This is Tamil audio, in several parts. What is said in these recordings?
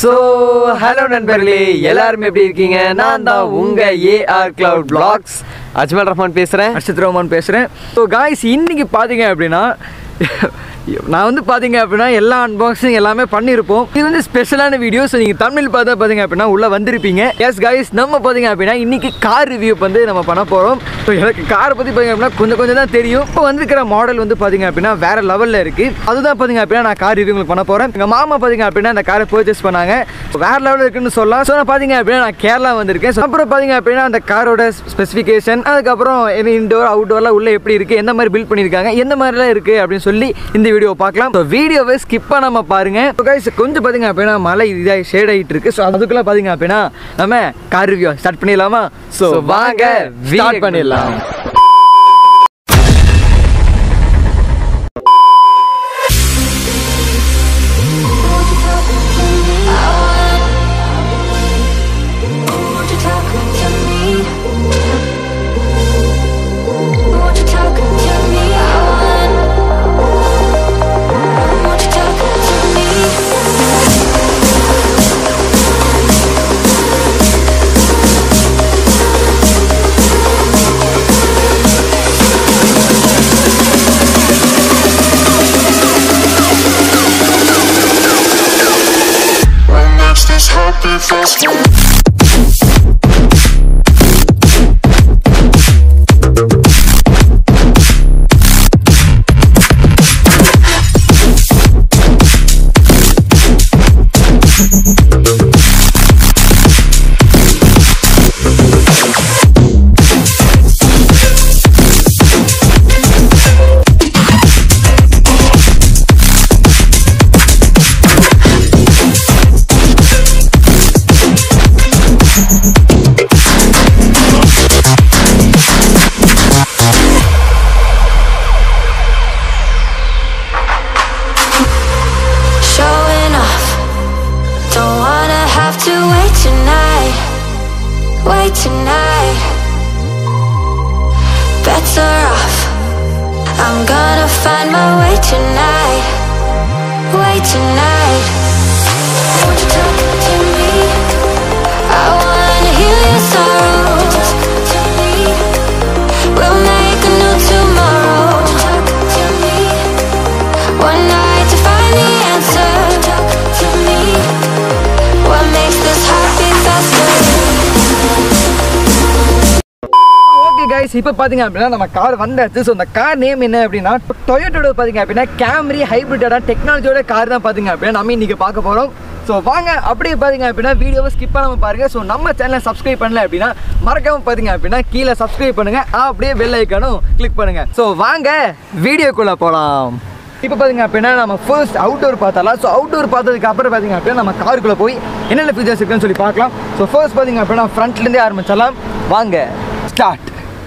So, hello நண்பர்களே, எல்லாரும் எப்படி இருக்கீங்க? நான் தான் உங்க AR Cloud Vlogs Ajmal Rahman பேசுறேன். அர்ஷத் ரஹ்மான் பேசுறேன். So guys, இன்னைக்கு பாத்தீங்க அப்படினா நான் வந்து பாத்தீங்க அப்படினா எல்லா அன்பாக்சிங் எல்லாமே பண்ணிருப்போம். இது வந்து ஸ்பெஷலான வீடியோ. சோ நீங்க தமிழ் பார்த்தா பாத்தீங்க அப்படினா உள்ள வந்திருப்பீங்க. எஸ் गाइस, நம்ம பாத்தீங்க அப்படினா இன்னைக்கு கார் ரிவ்யூ வந்து நம்ம பண்ண போறோம். சோ எனக்கு கார் பத்தி பாத்தீங்க அப்படினா கொஞ்சம் தான் தெரியும். இப்போ வந்திருக்கிற மாடல் வந்து பாத்தீங்க அப்படினா வேற லெவல்ல இருக்கு. அதுதான் பாத்தீங்க அப்படினா நான் கார் ரிவ்யூ உங்களுக்கு பண்ண போறேன். எங்க மாமா பாத்தீங்க அப்படினா அந்த காரை பர்ச்சேஸ் பண்ணாங்க. வேற லெவல்ல இருக்குன்னு சொல்லலாம். சோ நான் பாத்தீங்க அப்படினா நான் கேரளா வந்திருக்கேன். சோ அப்புறம் பாத்தீங்க அப்படினா அந்த காரோட ஸ்பெசிஃபிகேஷன், அதுக்கு அப்புறம் இன்டோர் அவுட்டோர்ல உள்ள எப்படி இருக்கு, எந்த மாதிரி பில்ட் பண்ணிருக்காங்க, எந்த மாதிரிலாம் இருக்கு அப்படின்னு சொல்லி இந்த வீடியோ பார்க்கலாம். ஸோ வீடியோவை ஸ்கிப் பண்ணாம பாருங்க. கைஸ், கொஞ்சம் பாத்தீங்க அப்படின்னா மழை இதாக ஷேட் ஆகிட்டு இருக்கு. ஸோ அதுக்குள்ள பாத்தீங்க அப்படின்னா நம்ம கார் ரிவ்யூ ஸ்டார்ட் பண்ணிடலாமா? ஸோ வாங்க ஸ்டார்ட் பண்ணிடலாம். Tonight, better off. I'm gonna find my way tonight. Way tonight. Won't you talk to me? I wanna heal your sorrow. Talk to me. We'll make a new tomorrow. Talk to me. One night to find the answer. Talk to me. What makes this heart beat faster? Guys, இப்போ பாத்தீங்க அப்படின்னா நம்ம கார் வந்தாச்சு. ஸோ அந்த கார் நேம் என்ன அப்படின்னா டொயோட்டோட பாத்தீங்க அப்படின்னா கேம்ரி ஹைபிரிட்டான டெக்னாலஜியோட கார் தான் பாத்தீங்க அப்படின்னா நம்ம இன்னைக்கு பார்க்க போறோம். ஸோ வாங்க அப்படியே பாத்தீங்க அப்படின்னா வீடியோவை ஸ்கிப் பண்ணாம பாருங்க. ஸோ நம்ம சேனலை சப்ஸ்கிரைப் பண்ணல அப்படின்னா மறக்காம பாத்தீங்க அப்படின்னா கீழே சப்ஸ்கிரைப் பண்ணுங்க, அப்படியே பெல் ஐக்கானும் கிளிக் பண்ணுங்க. ஸோ வாங்க வீடியோக்குள்ள போலாம். இப்போ பாத்தீங்க அப்படின்னா நம்ம ஃபர்ஸ்ட் அவுட்டோர் பார்த்தாலாம். ஸோ அவுட்டோர் பார்த்ததுக்கு அப்புறம் பாத்தீங்க அப்படின்னா நம்ம காருக்குள்ள போய் என்னென்ன ஃபீச்சர்ஸ் இருக்குன்னு சொல்லி பார்க்கலாம். ஸோ ஃபர்ஸ்ட் பாத்தீங்க அப்படின்னா ஃப்ரண்ட்ல இருந்தே ஆரம்பிச்சலாம். வாங்க ஸ்டார்ட்.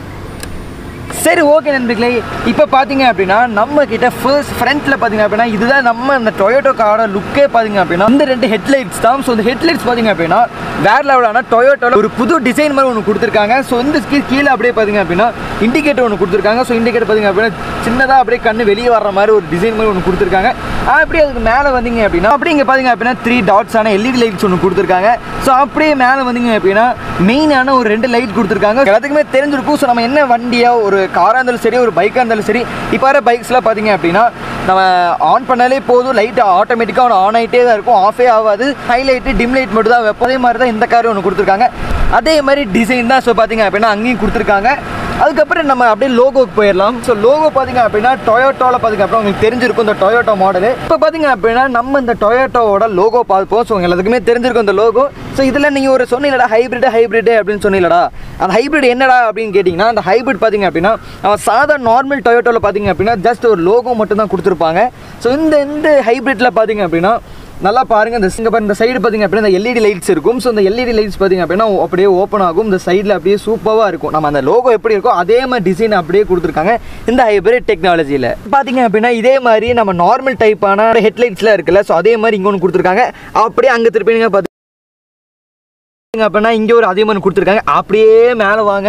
சரி, ஓகே நண்பர்களே, இப்போ பார்த்தீங்க அப்படின்னா நம்ம கிட்ட ஃபர்ஸ்ட் ஃப்ரண்ட்டில் பார்த்தீங்க அப்படின்னா இதுதான் நம்ம அந்த டொயோட்டோ காரோட லுக்கே பார்த்தீங்க அப்படின்னா இந்த ரெண்டு ஹெட்லைட்ஸ் தான். ஸோ இந்த ஹெட்லைட்ஸ் பார்த்தீங்க அப்படின்னா வேற லெவலான டொயோட்டோவில் ஒரு புது டிசைன் மாதிரி ஒன்று கொடுத்துருக்காங்க. ஸோ இந்த கீழே அப்படியே பார்த்தீங்க அப்படின்னா இண்டிகேட்டர் ஒன்று கொடுத்துருக்காங்க. ஸோ இண்டிகேட்டர் பார்த்தீங்க அப்படின்னா சின்னதாக அப்படியே கண்ணு வெளியே வர்ற மாதிரி ஒரு டிசைன் மாதிரி ஒன்று கொடுத்துருக்காங்க. அப்படியே அதுக்கு மேலே வந்தீங்க அப்படின்னா அப்படி இங்கே பார்த்தீங்க அப்படின்னா 3 டாட்ஸான LED லைட்ஸ் ஒன்று கொடுத்துருக்காங்க. ஸோ அப்படியே மேலே வந்தீங்க அப்படின்னா மெயினான ஒரு 2 லைட் கொடுத்துருக்காங்க. எல்லாத்துக்குமே தெரிஞ்சிருக்கும். ஸோ நம்ம என்ன வண்டியா ஒரு காராக இருந்தாலும் சரி, ஒரு பைக்காக இருந்தாலும் சரி, இப்போ வர பைக்ஸ்லாம் பார்த்தீங்க அப்படின்னா நம்ம ஆன் பண்ணாலே போதும், லைட் ஆட்டோமேட்டிக்காக ஆன் ஆகிட்டே தான் இருக்கும், ஆஃபே ஆகாது. ஹைலைட்டு டிம் லைட் மட்டும் தான் வைப்போம். அதே மாதிரி தான் இந்த காரும் ஒன்று கொடுத்துருக்காங்க. அதே மாதிரி டிசைன் தான். ஸோ பார்த்தீங்க அப்படின்னா அங்கேயும் கொடுத்துருக்காங்க. அதுக்கப்புறம் நம்ம அப்படியே லோகோக்கு போயிடலாம். ஸோ லோகோ பார்த்தீங்க அப்படின்னா டொயோட்டோவில் பார்த்தீங்க அப்படின்னா உங்களுக்கு தெரிஞ்சிருக்கும் இந்த டொயோட்டோ மாடலு. இப்போ பார்த்தீங்க அப்படின்னா நம்ம இந்த டொயோட்டோவோட லோகோ பார்ப்போம். ஸோ எல்லாத்துக்குமே தெரிஞ்சிருக்கும் இந்த லோகோ. ஸோ இதில் நீங்கள் ஒரு சொன்னீங்களா ஹைப்ரிட் அப்படின்னு சொன்னீங்களா? அந்த ஹைப்ரிட் என்னடா அப்படின்னு கேட்டிங்கன்னா, அந்த ஹைப்ரிட் பார்த்தீங்க அப்படின்னா சாதா நார்மல் டொயோட்டோவில் பார்த்தீங்க அப்படின்னா ஜஸ்ட் ஒரு லோகோ மட்டும் தான் கொடுத்துருப்பாங்க. ஸோ இந்த ஹைப்ரிட்டில் பார்த்தீங்க அப்படின்னா நல்லா பாருங்க. இந்த சைடு பாத்தீங்க அப்படின்னா இந்த LED லைட்ஸ் இருக்கும். ஸோ இந்த LED லைட்ஸ் பாத்தீங்க அப்படின்னா அப்படியே ஓப்பன் ஆகும். இந்த சைடில் அப்படியே சூப்பராக இருக்கும். நம்ம அந்த லோகோ எப்படி இருக்கோ அதே மாதிரி டிசைன் அப்படியே கொடுத்துருக்காங்க இந்த ஹைபிரிட் டெக்னாலஜியில். பாத்தீங்க அப்படின்னா இதே மாதிரி நம்ம நார்மல் டைப்பான ஹெட்லைட்ஸ்லாம் இருக்குல்ல, ஸோ அதே மாதிரி இங்கே ஒன்று கொடுத்துருக்காங்க. அப்படியே அங்கே திருப்பிங்க பார்த்து அப்படின்னா இங்கே ஒரு அதே மாதிரி கொடுத்துருக்காங்க. அப்படியே மேலே வாங்க,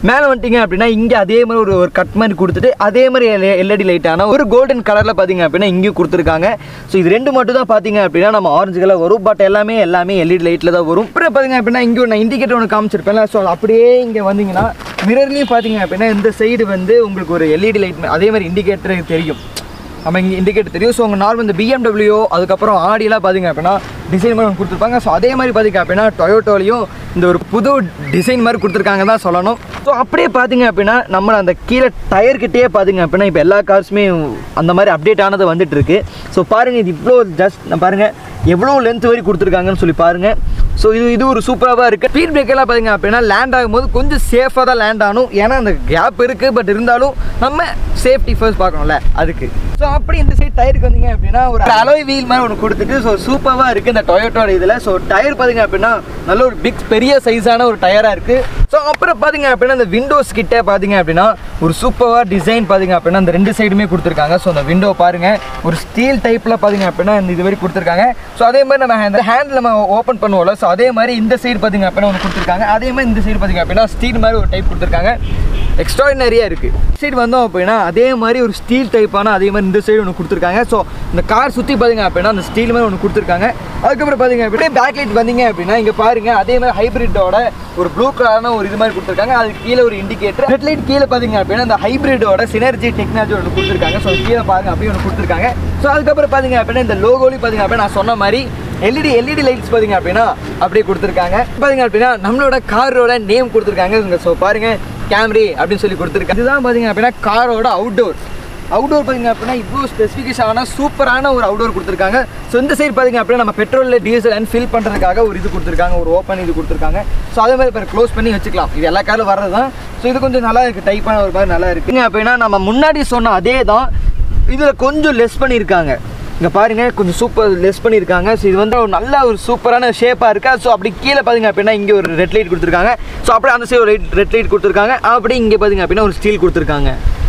மேலே வந்துட்டிங்க அப்படின்னா இங்கே அதே மாதிரி ஒரு கட் மாதிரி கொடுத்துட்டு அதே மாதிரி எல்இடி லைட்டான ஒரு கோல்டன் கலரில் பார்த்தீங்க அப்படின்னா இங்கேயும் கொடுத்துருக்காங்க. ஸோ இது ரெண்டு மட்டும் தான் பார்த்தீங்க அப்படின்னா நம்ம ஆரஞ்சு கலர் வரும். பட் எல்லாமே எல்இடி லைட்டில் தான் வரும். அப்புறம் பார்த்தீங்க அப்படின்னா இங்கே நான் இண்டிகேட்டர் ஒன்று காமிச்சிருப்பேன்ல. ஸோ அப்படியே இங்கே வந்தீங்கன்னா மிரர்லேயும் பார்த்தீங்க அப்படின்னா இந்த சைடு வந்து உங்களுக்கு ஒரு எல்இடி லைட் அதே மாதிரி இண்டிகேட்டர் தெரியும். நம்ம இங்கே இண்டிகேட்டர் தெரியும். ஸோ உங்கள் நார்மல் இந்த BMW அதுக்கப்புறம் ஆடியெலாம் பார்த்தீங்க அப்படின்னா டிசைன் மாதிரி ஒன்று கொடுத்துருப்பாங்க. ஸோ அதே மாதிரி பார்த்தீங்க அப்படின்னா டொயோட்டோலையும் இந்த ஒரு புது டிசைன் மாதிரி கொடுத்துருக்காங்க தான் சொல்லணும். ஸோ அப்படியே பார்த்தீங்க அப்படின்னா நம்ம அந்த கீழே டயர்கிட்டே பார்த்தீங்க அப்படின்னா இப்போ எல்லா கார்ஸுமே அந்த மாதிரி அப்டேட் ஆனது வந்துட்டு இருக்கு. ஸோ பாருங்கள், இது இவ்வளோ நான் பாருங்கள் எவ்வளோ லென்த் வரை கொடுத்துருக்காங்கன்னு சொல்லி பாருங்கள். ஸோ இது ஒரு சூப்பராக இருக்குது. ஸ்பீட் பிரேக்கெல்லாம் பார்த்தீங்க அப்படின்னா லேண்ட் ஆகும்போது கொஞ்சம் சேஃபாக தான் லேண்ட் ஆகணும். ஏன்னா அந்த கேப் இருக்குது. பட் இருந்தாலும் நம்ம சேஃப்டி ஃபர்ஸ்ட் பார்க்கணும்ல அதுக்கு. ஸோ அப்படி இந்த சைட் டயருக்கு வந்தீங்க அப்படின்னா ஒரு அலாய் வீல் மாதிரி ஒன்று கொடுத்துட்டு ஸோ சூப்பராக இருக்குது இந்த டொயோட்டோட இதில். ஸோ டயர் பார்த்தீங்க அப்படின்னா நல்ல ஒரு பெரிய சைஸான ஒரு டயராக இருக்குது. ஸோ அப்புறம் பார்த்தீங்க அப்படின்னா இந்த விண்டோஸ் கிட்டே பார்த்தீங்க அப்படின்னா ஒரு சூப்பராக டிசைன் பார்த்தீங்க அப்படின்னா அந்த ரெண்டு சைடுமே கொடுத்துருக்காங்க. ஸோ அந்த விண்டோ பாருங்கள் ஒரு ஸ்டீல் டைப்பில் பார்த்தீங்க அப்படின்னா இந்த இது வரைக்கும் கொடுத்துருக்காங்க. ஸோ அதே மாதிரி நம்ம இந்த ஹேண்டில் நம்ம ஓப்பன் பண்ணுவோம்ல. ஸோ அதே மாதிரி இந்த சைடு பார்த்தீங்க அப்படின்னா ஒன்று கொடுத்துருக்காங்க. அதே மாதிரி இந்த சைடு பார்த்தீங்க அப்படின்னா ஸ்டீல் மாதிரி ஒரு டைப் கொடுத்துருக்காங்க. எக்ஸ்ட்ராடினரியாக இருக்குது. சைடு வந்தோம் அப்படின்னா அதே மாதிரி ஒரு ஸ்டீல் டைப்பான அதே மாதிரி இந்த சைடு ஒன்று கொடுத்துருக்காங்க. ஸோ இந்த கார் சுற்றி பார்த்தீங்க அப்படின்னா அந்த ஸ்டீல் மாதிரி ஒன்று கொடுத்துருக்காங்க. அதுக்கப்புறம் பார்த்தீங்க அப்படின்னா பேக் லைட் வந்தீங்க அப்படின்னா இங்கே பாருங்கள் அதே மாதிரி ஹைப்ரிட்டோட ஒரு ப்ளூ கலரான ஒரு இது மாதிரி கொடுத்துருக்காங்க. அது கீழே ஒரு இண்டிகேட்டர். ஹெட் லைட் கீழே பார்த்தீங்க அப்படின்னா இந்த ஹைப்ரிட்டோட சினர்ஜி டெக்னாலஜி ஒன்று கொடுத்துருக்காங்க. ஸோ கீழே பாருங்கள் அப்படியே ஒன்று கொடுத்துருக்காங்க. ஸோ அதுக்கப்புறம் பார்த்தீங்க அப்படின்னா இந்த லோகோலி பார்த்தீங்க அப்படின்னா நான் சொன்ன மாதிரி எல்இடி லைட்ஸ் பார்த்தீங்க அப்படின்னா அப்படியே கொடுத்துருக்காங்க. பார்த்தீங்க அப்படின்னா நம்மளோட காரோட நேம் கொடுத்துருக்காங்க. ஸோ பாருங்கள் கேம்ரி அப்படின்னு சொல்லி கொடுத்துருக்காங்க. இதுதான் பார்த்தீங்க அப்படின்னா காரோட அவுட்டோர் பார்த்தீங்க அப்படின்னா இவ்வளோ ஸ்பெசிஃபிகேஷனான சூப்பரான ஒரு அவுட்டோர் கொடுத்துருக்காங்க. ஸோ இந்த சைடு பார்த்தீங்க அப்படின்னா நம்ம பெட்ரோலில் டீசல் அண்ட் ஃபில் பண்ணுறதுக்காக ஒரு இது கொடுத்துருக்காங்க, ஒரு ஓப்பன் இது கொடுத்துருக்காங்க. ஸோ அதே மாதிரி இப்போ க்ளோஸ் பண்ணி வச்சுக்கலாம். இது எல்லா காரும் வர்றது தான். ஸோ இது கொஞ்சம் நல்லா இருக்குது, டைப்பான ஒரு மாதிரி நல்லா இருக்குங்க. அப்படின்னா நம்ம முன்னாடி சொன்ன அதே தான் இதில் கொஞ்சம் லெஸ் பண்ணியிருக்காங்க. இங்கே பாருங்கள் கொஞ்சம் சூப்பர் லெஸ் பண்ணியிருக்காங்க. ஸோ இது வந்து ஒரு நல்ல ஒரு சூப்பரான ஷேப்பாக இருக்கா. ஸோ அப்படி கீழே பார்த்தீங்க அப்படின்னா இங்கே ஒரு ரெட் லைட் கொடுத்துருக்காங்க. ஸோ அப்படியே அந்த சைடு ஒரு ரெட் லைட் கொடுத்துருக்காங்க. அப்படி இங்கே பார்த்தீங்க அப்படின்னா ஒரு ஸ்டீல் கொடுத்துருக்காங்க.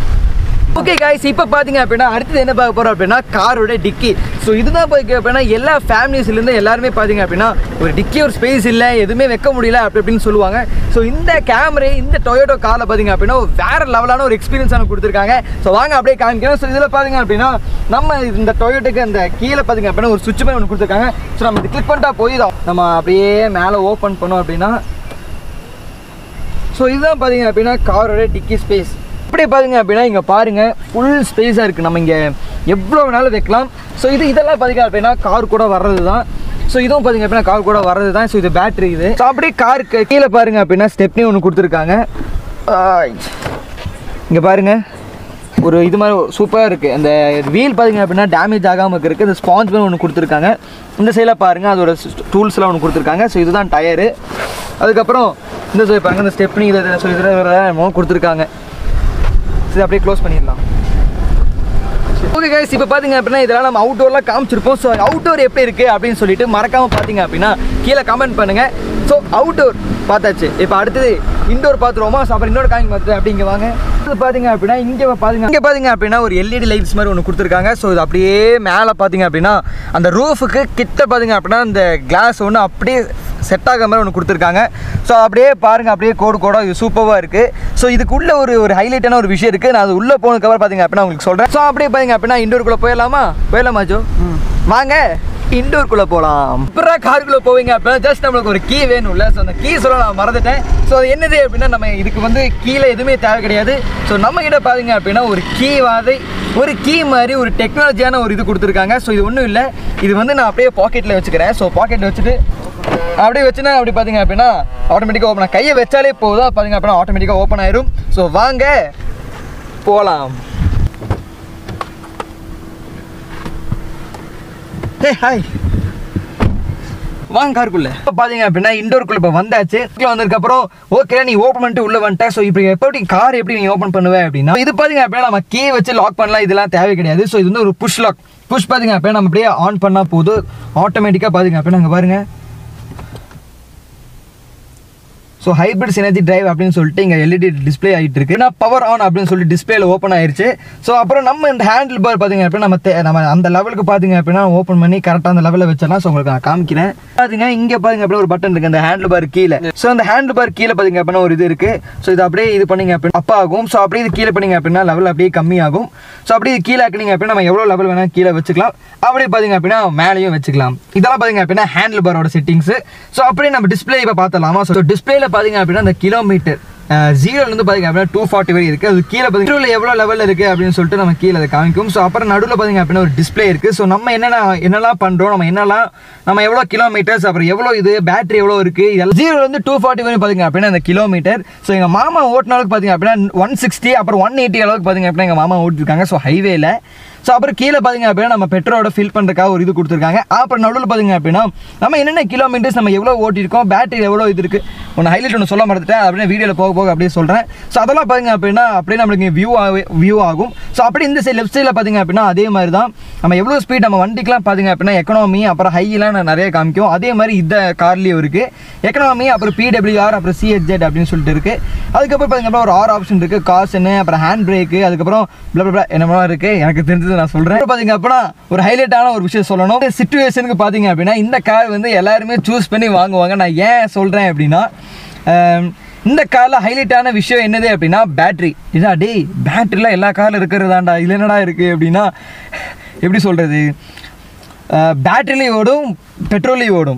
ஓகே காய்ஸ், இப்போ பார்த்தீங்க அப்படின்னா அடுத்தது என்ன பார்க்க போகிறோம் அப்படின்னா காரோட டிக்கி. ஸோ இதுதான் பார்க்க அப்படின்னா எல்லா ஃபேமிலிஸ்லேருந்து எல்லாருமே பார்த்தீங்க அப்படின்னா ஒரு டிக்கி ஒரு ஸ்பேஸ் இல்லை, எதுவுமே வைக்க முடியல அப்படின்னு சொல்லுவாங்க. ஸோ இந்த கேமரா இந்த டொயோட்டோ காரில் பார்த்தீங்க அப்படின்னா வேறு லெவலான ஒரு எக்ஸ்பீரியன்ஸான கொடுத்துருக்காங்க. ஸோ வாங்க அப்படியே காமிக்கிறோம். ஸோ இதில் பார்த்தீங்க அப்படின்னா நம்ம இந்த டொயோட்டோக்கு அந்த கீழே பார்த்தீங்க அப்படின்னா ஒரு சுவிட்ச் மாதிரி ஒன்று கொடுத்துருக்காங்க. ஸோ நம்ம இது கிளிக் பண்ணிட்டா போய் தான் நம்ம அப்படியே மேலே ஓப்பன் பண்ணோம் அப்படின்னா ஸோ இதுதான் பார்த்தீங்க அப்படின்னா காரோட டிக்கி ஸ்பேஸ். அப்படியே பார்த்தீங்க அப்படின்னா இங்கே பாருங்கள் ஃபுல் ஸ்பேஸாக இருக்குது. நம்ம இங்கே எவ்வளோ வேணாலும் வைக்கலாம். ஸோ இதெல்லாம் பார்த்தீங்க அப்படின்னா கார் கூட வர்றது தான். ஸோ இதுவும் பார்த்தீங்க அப்படின்னா கார் கூட வர்றது தான். ஸோ இது பேட்டரி இது. ஸோ அப்படியே காருக்கு கீழே பாருங்கள் அப்படின்னா ஸ்டெப்னி ஒன்று கொடுத்துருக்காங்க. இங்கே பாருங்கள் ஒரு இது மாதிரி சூப்பராக இருக்குது. அந்த வீல் பார்த்தீங்க அப்படின்னா டேமேஜ் ஆகாமல் இருக்குது. இந்த ஸ்பாஞ்ச் மாதிரி ஒன்று கொடுத்துருக்காங்க. இந்த சைடில் பாருங்கள் அதோட டூல்ஸ்லாம் ஒன்று கொடுத்துருக்காங்க. ஸோ இதுதான் டயரு. அதுக்கப்புறம் இந்த சைடு பாருங்கள் இந்த ஸ்டெப்னி இதை ஸோ இதில் கொடுத்துருக்காங்க. இது அப்படியே க்ளோஸ் பண்ணிடலாம். ஓகே கைஸ், இப்போ பார்த்தீங்க அப்படின்னா இதெல்லாம் நம்ம அவுட்டோர்லாம் காமிச்சிருப்போம். ஸோ அவுட்டோர் எப்படி இருக்குது அப்படின்னு சொல்லிட்டு மறக்காமல் பார்த்தீங்க அப்படின்னா கீழே கமெண்ட் பண்ணுங்கள். ஸோ அவுட்டோர் பார்த்தாச்சு. இப்போ அடுத்தது இண்டோர் பார்த்துருவோமா? ஸோ அப்புறம் இன்னொரு காமிங் பார்த்துட்டு அப்படி இங்கே வாங்க. இது பார்த்தீங்க அப்படின்னா இங்கே பார்த்தீங்க அப்படின்னா ஒரு எல்இடி லைட்ஸ் மாதிரி ஒன்று கொடுத்துருக்காங்க. ஸோ இது அப்படியே மேலே பார்த்தீங்க அப்படின்னா அந்த ரூஃபுக்கு கிட்ட பார்த்தீங்க அப்படின்னா இந்த கிளாஸ் ஒன்று அப்படியே செட் ஆகிற மாதிரி ஒன்று கொடுத்துருக்காங்க. ஸோ அப்படியே பாருங்கள் அப்படியே கோடா இது சூப்பராக இருக்குது. ஸோ இதுக்குள்ளே ஒரு ஹைலைட்டான ஒரு விஷயம் இருக்குது. நான் அது உள்ளே போனதுக்கப்புறம் பார்த்தீங்க அப்படின்னா உங்களுக்கு சொல்கிறேன். ஸோ அப்படியே பார்த்தீங்க அப்படின்னா இண்டோருக்குள்ளே போயிடலாமா ஜோ? வாங்க இண்டோருக்குள்ளே போகலாம். அப்புறம் காருக்குள்ளே போவீங்க அப்படின்னா ஜஸ்ட் நம்மளுக்கு ஒரு கீ வேணும்ல. ஸோ அந்த கீ சொல்ல நான் மறந்துட்டேன். ஸோ அது என்னது அப்படின்னா நம்ம இதுக்கு வந்து கீழே எதுவுமே தேவை கிடையாது. ஸோ நம்மக்கிட்ட பார்த்தீங்க அப்படின்னா ஒரு கீ மாதிரி ஒரு டெக்னாலஜியான ஒரு இது கொடுத்துருக்காங்க. ஸோ இது ஒன்றும் இல்லை, இது வந்து நான் அப்படியே பாக்கெட்டில் வச்சுக்கிறேன். ஸோ பாக்கெட்டில் வச்சுட்டு அப்படியே வச்சுன்னா அப்படி பார்த்தீங்க அப்படின்னா ஆட்டோமேட்டிக்காக ஓப்பன். கையை வச்சாலே போதும் பார்த்தீங்க அப்படின்னா ஆட்டோமேட்டிக்காக ஓப்பன் ஆயிரும். ஸோ வாங்க போகலாம். ஹாய் வாங்க காருக்குள்ளே. இப்போ பார்த்தீங்க அப்படின்னா இண்டோருக்குள்ளே இப்போ வந்தாச்சு. வந்ததுக்கப்புறம் ஓகே நீ ஓப்பன் பண்ணிட்டு உள்ளே வந்துட்டேன். ஸோ இப்போ எப்படி கார் எப்படி நீ ஓப்பன் பண்ணுவேன் அப்படின்னா இது பார்த்தீங்க அப்படின்னா நம்ம கீ வச்சு லாக் பண்ணலாம், இதெல்லாம் தேவை கிடையாது. ஸோ இது வந்து ஒரு புஷ் லாக். புஷ் பார்த்தீங்க அப்படின்னா நம்ம அப்படியே ஆன் பண்ணால் போதும் ஆட்டோமேட்டிக்காக பார்த்தீங்க அப்படின்னா அங்கே பாருங்கள். ஸோ ஹைப்ரிட் சினர்ஜி டிரைவ் அப்படின்னு சொல்லிட்டு இங்கே எல்இடி டிஸ்பிளே ஆகிட்டு இருக்கு. நான் பவர் ஆன் அப்படின்னு சொல்லிட்டு டிஸ்பிளேல ஓப்பன் ஆயிருச்சு. ஸோ அப்புறம் நம்ம இந்த ஹேண்டில் பார் பார்த்தீங்க அப்படின்னா நம்ம அந்த லெவலுக்கு பார்த்தீங்க அப்படின்னா ஓப்பன் பண்ணி கரெக்டாக அந்த லெவலில் வச்சலாம். ஸோ உங்களுக்கு நான் காமிக்கிறேன். பார்த்தீங்க இங்கே பாருங்க அப்படியே ஒரு பட்டன் இருக்கு அந்த ஹேண்டில் பார் கீழே. ஸோ அந்த ஹேண்டில் பார் கீழே பார்த்தீங்க அப்படின்னா ஒரு இது இருக்கு. ஸோ இது அப்படியே இது பண்ணீங்க அப்படின்னா அப் ஆகும். ஸோ அப்படியே இது கீழே பண்ணீங்க அப்படின்னா லெவல் அப்படியே கம்மியாகும். ஸோ அப்படியே கீழே ஆக்கினீங்க அப்படின்னா நம்ம எவ்வளோ லெவல் வேணால் கீழே வச்சுக்கலாம். அப்படியே பார்த்தீங்க அப்படின்னா மேலேயும் வச்சுக்கலாம். இதெல்லாம் பார்த்தீங்க அப்படின்னா ஹேண்டில் பாரோட செட்டிங்ஸ். ஸோ அப்படியே நம்ம டிஸ்பிளே இப்போ பார்த்தலாமா. ஸோ டிஸ்பிளேல பார்த்தீங்க அப்படின்னா அந்த கிலோமீட்டர் 0லேருந்து பார்த்தீங்க அப்படின்னா 240 வரை இருக்குது. அது கீழே பார்த்தீங்கன்னா எவ்வளோ லெவலில் இருக்குது அப்படின்னு சொல்லிட்டு நம்ம கீழே அதை காமிக்கும். ஸோ அப்புறம் நடுவில் பார்த்தீங்க அப்படின்னா ஒரு டிஸ்பிளே இருக்குது. ஸோ நம்ம என்னெல்லாம் பண்ணுறோம், நம்ம எவ்வளோ கிலோமீட்டர்ஸ், அப்புறம் எவ்வளோ இது பேட்டரி எவ்வளோ இருக்குது, இதெல்லாம் 0லேருந்து 240 வரை பார்த்தீங்க அப்படின்னா அந்த கிலோமீட்டர். ஸோ எங்கள் மாமா ஓட்டின அளவுக்கு பார்த்தீங்க அப்படின்னா 160 அப்புறம் 180 அளவுக்கு பார்த்தீங்க அப்படின்னா எங்கள் மாமா ஓட்டிருக்காங்க. ஸோ ஹைவேல. ஸோ அப்புறம் கீழே பார்த்தீங்க அப்படின்னா நம்ம பெட்ரோலோட ஃபில் பண்ணுறதுக்காக ஒரு இது கொடுத்துருக்காங்க. அப்புறம் நடுவில் பார்த்தீங்க அப்படின்னா நம்ம என்னென்ன கிலோமீட்டர்ஸ் நம்ம எவ்வளோ ஓட்டிருக்கோம், பேட்டரி எவ்வளோ இது இருக்குது, ஒன்று ஹைலைட் ஒன்று சொல்ல மறந்துட்டேன். அப்படியே வீடியோவில் போக போக அப்படியே சொல்கிறேன். ஸோ அதெல்லாம் பார்த்தீங்க அப்படின்னா அப்படியே நம்மளுக்கு வியூ ஆகும். ஸோ அப்படி இந்த சைடு லெஃப்ட் சைடில் பார்த்தீங்க அப்படின்னா அதே மாதிரி தான் நம்ம எவ்வளோ ஸ்பீட் நம்ம வண்டிக்கெலாம் பார்த்தீங்க அப்படின்னா எக்கனாமி அப்புறம் ஹைலாம் நிறைய காமிக்கும். அதே மாதிரி இந்த கார்லேயும் இருக்குது எக்கனாமி, அப்புறம் PWR, அப்புறம் CHZ அப்படின்னு சொல்லிட்டு இருக்குது. அதுக்கப்புறம் பார்த்தீங்க அப்படின்னா ஒரு 6 ஆப்ஷன் இருக்குது. காசனு, அப்புறம் ஹேண்ட் பிரேக்கு, அதுக்கப்புறம் என்னமோ இருக்குது. எனக்கு தெரிஞ்சது நான் சொல்கிறேன். பார்த்தீங்க அப்படின்னா ஒரு ஹைலைட்டான ஒரு விஷயம் சொல்லணும். சிச்சுவேஷனுக்கு பார்த்தீங்க அப்படின்னா இந்த கார் வந்து எல்லாருமே சூஸ் பண்ணி வாங்குவாங்க. நான் ஏன் சொல்கிறேன் அப்படின்னா இந்த காரில் ஹைலைட்டான விஷயம் என்னது அப்படின்னா பேட்ரி. இதா டேய் பேட்டரிலாம் எல்லா காரில் இருக்கிறதாண்டா, இதில் என்னடா இருக்குது அப்படின்னா எப்படி சொல்கிறது, பேட்டரிலையும் ஓடும் பெட்ரோல்லையும் ஓடும்.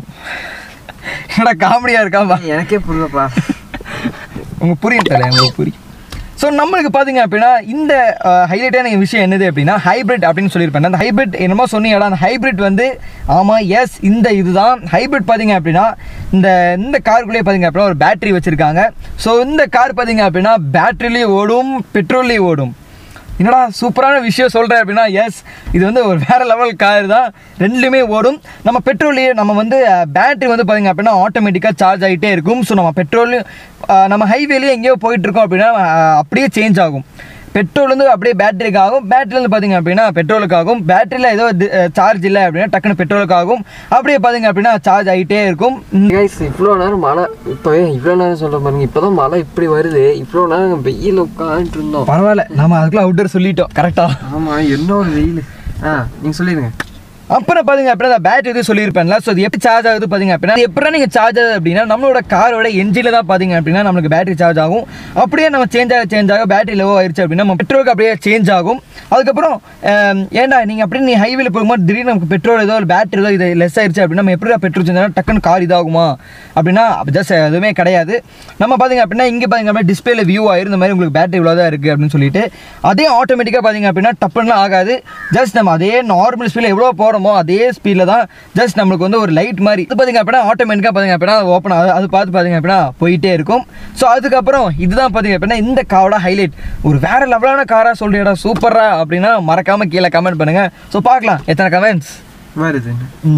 என்னடா காமெடியாக இருக்காப்பா, எனக்கே புரியலப்பா. உங்களுக்கு புரியும் தரேன், உங்களுக்கு புரியும். ஸோ நம்மளுக்கு பார்த்தீங்க அப்படின்னா இந்த ஹைலைட்டான விஷயம் என்னது அப்படின்னா ஹைப்ரிட் அப்படின்னு சொல்லியிருப்பேன். அந்த ஹைப்ரிட் என்னமோ சொன்னீங்களா, அந்த ஹைப்ரிட் வந்து ஆமாம் எஸ் இந்த இதுதான் ஹைப்ரிட். பார்த்தீங்க அப்படின்னா இந்த காருக்குள்ளேயே பார்த்தீங்க அப்படின்னா ஒரு பேட்டரி வச்சுருக்காங்க. ஸோ இந்த கார் பார்த்தீங்க அப்படின்னா பேட்டரிலையும் ஓடும் பெட்ரோல்லையும் ஓடும். என்னடா சூப்பரான விஷயம் சொல்கிறேன் அப்படின்னா எஸ் இது வந்து ஒரு வேறு லெவல் கார் தான். ரெண்டுலேயுமே ஓடும். நம்ம பெட்ரோல்லையே நம்ம வந்து பேட்டரி வந்து பார்த்திங்க அப்படின்னா ஆட்டோமேட்டிக்காக சார்ஜ் ஆகிட்டே இருக்கும். ஸோ நம்ம பெட்ரோல்லையும் நம்ம ஹைவேலேயே எங்கேயோ போயிட்டுருக்கோம் அப்படின்னா அப்படியே சேஞ்ச் ஆகும். பெட்ரோல் வந்து அப்படியே பேட்டரிக்கு ஆகும், பேட்டரியிலேருந்து பார்த்தீங்க அப்படின்னா பெட்ரோலுக்கு ஆகும், பேட்டரியில் ஏதோ சார்ஜ் இல்லை அப்படின்னா டக்குன்னு பெட்ரோலுக்கு ஆகும். அப்படியே பார்த்தீங்க அப்படின்னா சார்ஜ் ஆகிட்டே இருக்கும். இவ்வளோ நேரம் மழை, இப்போ இவ்வளோ நேரம் சொல்கிற பாருங்க, இப்போ தான் மழை இப்படி வருது. இவ்வளோ நேரம் வெயில் உட்காந்துட்டு இருந்தோம். பரவாயில்ல, நம்ம அதுக்குலாம் அவுட்டர் சொல்லிட்டோம் கரெக்டாக. ஆமாம், என்ன ஒரு வெயில். நீங்கள் சொல்லிடுங்க. அப்புறம் பார்த்தீங்க அப்படின்னா பேட்டரி இது சொல்லியிருப்பேன்ல. ஸோ அது எப்படி சார்ஜ் ஆகுது பார்த்தீங்க அப்படின்னா எப்படின்னா நீங்கள் சார்ஜ் ஆகுது அப்படின்னா நம்மளோட காரோட என்ஜினில் தான் பார்த்தீங்க அப்படின்னா நம்மளுக்கு பேட்டரி சார்ஜ் ஆகும். அப்படியே நம்ம சேஞ்ச் ஆக பேட்டரி லோ ஆயிடுச்சு அப்படின்னா நம்ம பெட்ரோலுக்கு அப்படியே சேஞ்ச் ஆகும். அதுக்கப்புறம் ஏன்டா நீங்கள் அப்படியே நீ ஹைவேல போகும்போது திடீர்னு நமக்கு பெட்ரோல் ஏதோ ஒரு பேட்டரி ஏதோ இது லெஸ் ஆயிடுச்சு அப்படின்னா நம்ம எப்படி பெட்ரோல் செஞ்சாலும் டக்குன்னு கார் இதாகுமா அப்படின்னா ஜஸ்ட் எதுவுமே கிடையாது. நம்ம பார்த்தீங்க அப்படின்னா இங்கே பார்த்தீங்க அப்படின்னா டிஸ்பிளேல வியூ ஆயிரும் இந்த மாதிரி உங்களுக்கு பேட்டரி இவ்வளோ தான் இருக்குது அப்படின்னு சொல்லிட்டு. அதே ஆட்டோமேட்டிக்காக பார்த்தீங்க அப்படின்னா டப்புன்னுலாம் ஆகாது. ஜஸ்ட் நம்ம அதே நார்மல் ஸ்பீடில் எவ்வளோ போகிறோமோ அதே ஸ்பீடில் தான் ஜஸ்ட் நம்மளுக்கு வந்து ஒரு லைட் மாதிரி இது பார்த்தீங்க அப்படின்னா ஆட்டோமேட்டிக்காக பார்த்தீங்க அப்படின்னா ஓப்பன் அது பார்த்து பார்த்தீங்க அப்படின்னா போயிட்டே இருக்கும். ஸோ அதுக்கப்புறம் இதுதான் பார்த்தீங்க அப்படின்னா இந்த காரோட ஹைலைட். ஒரு வேற லெவலான காராக சொல்றியடா சூப்பரா அப்படின்னா மறக்காம கீழே கமெண்ட் பண்ணுங்க. ஸோ பார்க்கலாம் எத்தனை கமெண்ட்ஸ் வருது.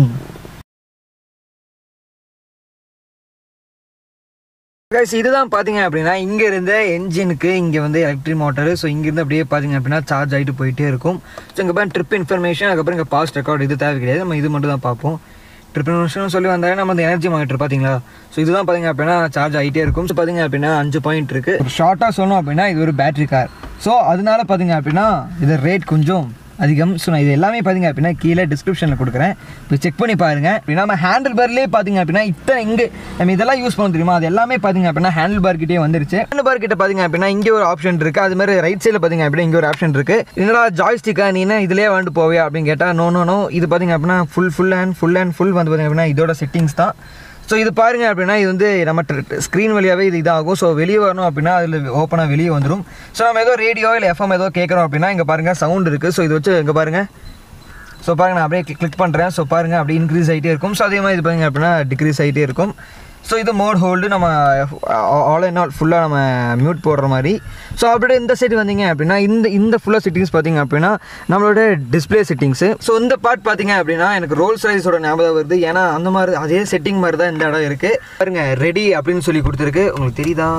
கைஸ் இதுதான் பார்த்தீங்க அப்படின்னா இங்கே இருந்த என்ஜினுக்கு இங்கே வந்து எலக்ட்ரிக் மோட்டரு. ஸோ இங்கேருந்து அப்படியே பார்த்தீங்க அப்படின்னா சார்ஜ் ஆகிட்டு போயிட்டே இருக்கும். ஸோ இங்கே பாருங்க ட்ரிப் இன்ஃபர்மேஷன், அதுக்கப்புறம் இங்கே பாஸ்ட் ரெக்கார்டு இது தேவை கிடையாது. நம்ம இது மட்டும் தான் பார்ப்போம். ட்ரிப் இன்ஃபர்மேஷன் சொல்லி வந்தாலும் நம்ம அந்த எனர்ஜி மானிட்டர் பார்த்தீங்களா. ஸோ இதுதான் பார்த்தீங்க அப்படின்னா சார்ஜ் ஆகிட்டே இருக்கும். ஸோ பார்த்தீங்க அப்படின்னா 5 பாயிண்ட் இருக்குது. ஒரு ஷார்ட்டாக சொன்னோம் அப்படின்னா இது ஒரு பேட்டரி கார். ஸோ அதனால பார்த்தீங்க அப்படின்னா இது ரேட் கொஞ்சம் அதிகம். ஸோ நான் இது எல்லாமே பார்த்தீங்க அப்படின்னா கீழே டிஸ்கிரிப்ஷனில் கொடுக்குறேன், போய் செக் பண்ணி பாருங்கள். அப்படின்னா நம்ம ஹேண்டில் பார்லேயே பார்த்தீங்க அப்படின்னா இத்தனை இங்கே நம்ம இதெல்லாம் யூஸ் பண்ண தெரியுமா, அது எல்லாமே பார்த்தீங்க அப்படின்னா ஹேண்டில் பார் கிட்டே வந்துருச்சு. ஹேண்டில் பார் கிட்ட பார்த்தீங்க அப்படின்னா இங்கே ஒரு ஆப்ஷன் இருக்குது. அது மாதிரி ரைட் சைடில் பார்த்தீங்க அப்படின்னா இங்கே ஒரு ஆப்ஷன் இருக்குது. என்னடா ஜாய்ஸ்டிக்கா நீ என்ன இதிலே வந்து போவியா அப்படின்னு கேட்டால் நோ இது பார்த்தீங்க அப்படின்னா ஃபுல் வந்து பார்த்தீங்க அப்படின்னா இதோட செட்டிங்ஸ் தான். ஸோ இது பாருங்க அப்படின்னா இது வந்து நம்ம ஸ்க்ரீன் வழியாகவே இது இதாகும். ஸோ வெளியே வரணும் அப்படின்னா அதில் ஓப்பனாக வெளியே வந்துடும். ஸோ நம்ம ஏதோ ரேடியோ இல்லை FM ஏதோ கேட்குறோம் அப்படின்னா இங்கே பாருங்கள் சவுண்ட் இருக்குது. ஸோ இது வச்சு இங்கே பாருங்கள். ஸோ பாருங்கள் நான் அப்படியே கிளிக் பண்ணுறேன். ஸோ பாருங்கள் அப்படியே இன்க்ரீஸ் ஆகிட்டே இருக்கும். ஸோ அதே மாதிரி இது பாருங்க அப்படின்னா டிக்ரீஸ் ஆகிட்டே இருக்கும். ஸோ இது மோட் ஹோல்டு நம்ம ஆல் இன் ஆல் ஃபுல்லாக நம்ம மியூட் போடுற மாதிரி. ஸோ அப்படியே இந்த சைடு வந்தீங்க அப்படின்னா இந்த ஃபுல்லாக செட்டிங்ஸ் பார்த்தீங்க அப்படின்னா நம்மளோட டிஸ்பிளே செட்டிங்ஸு. ஸோ இந்த பார்ட் பார்த்தீங்க அப்படின்னா எனக்கு ரோல்ஸ் ராய்ஸோட ஞாபகம் வருது. ஏன்னா அந்த மாதிரி அதே செட்டிங் மாதிரி தான் இந்த இடம் இருக்குது. பாருங்க ரெடி அப்படின்னு சொல்லி கொடுத்துருக்கு, உங்களுக்கு தெரியுதா.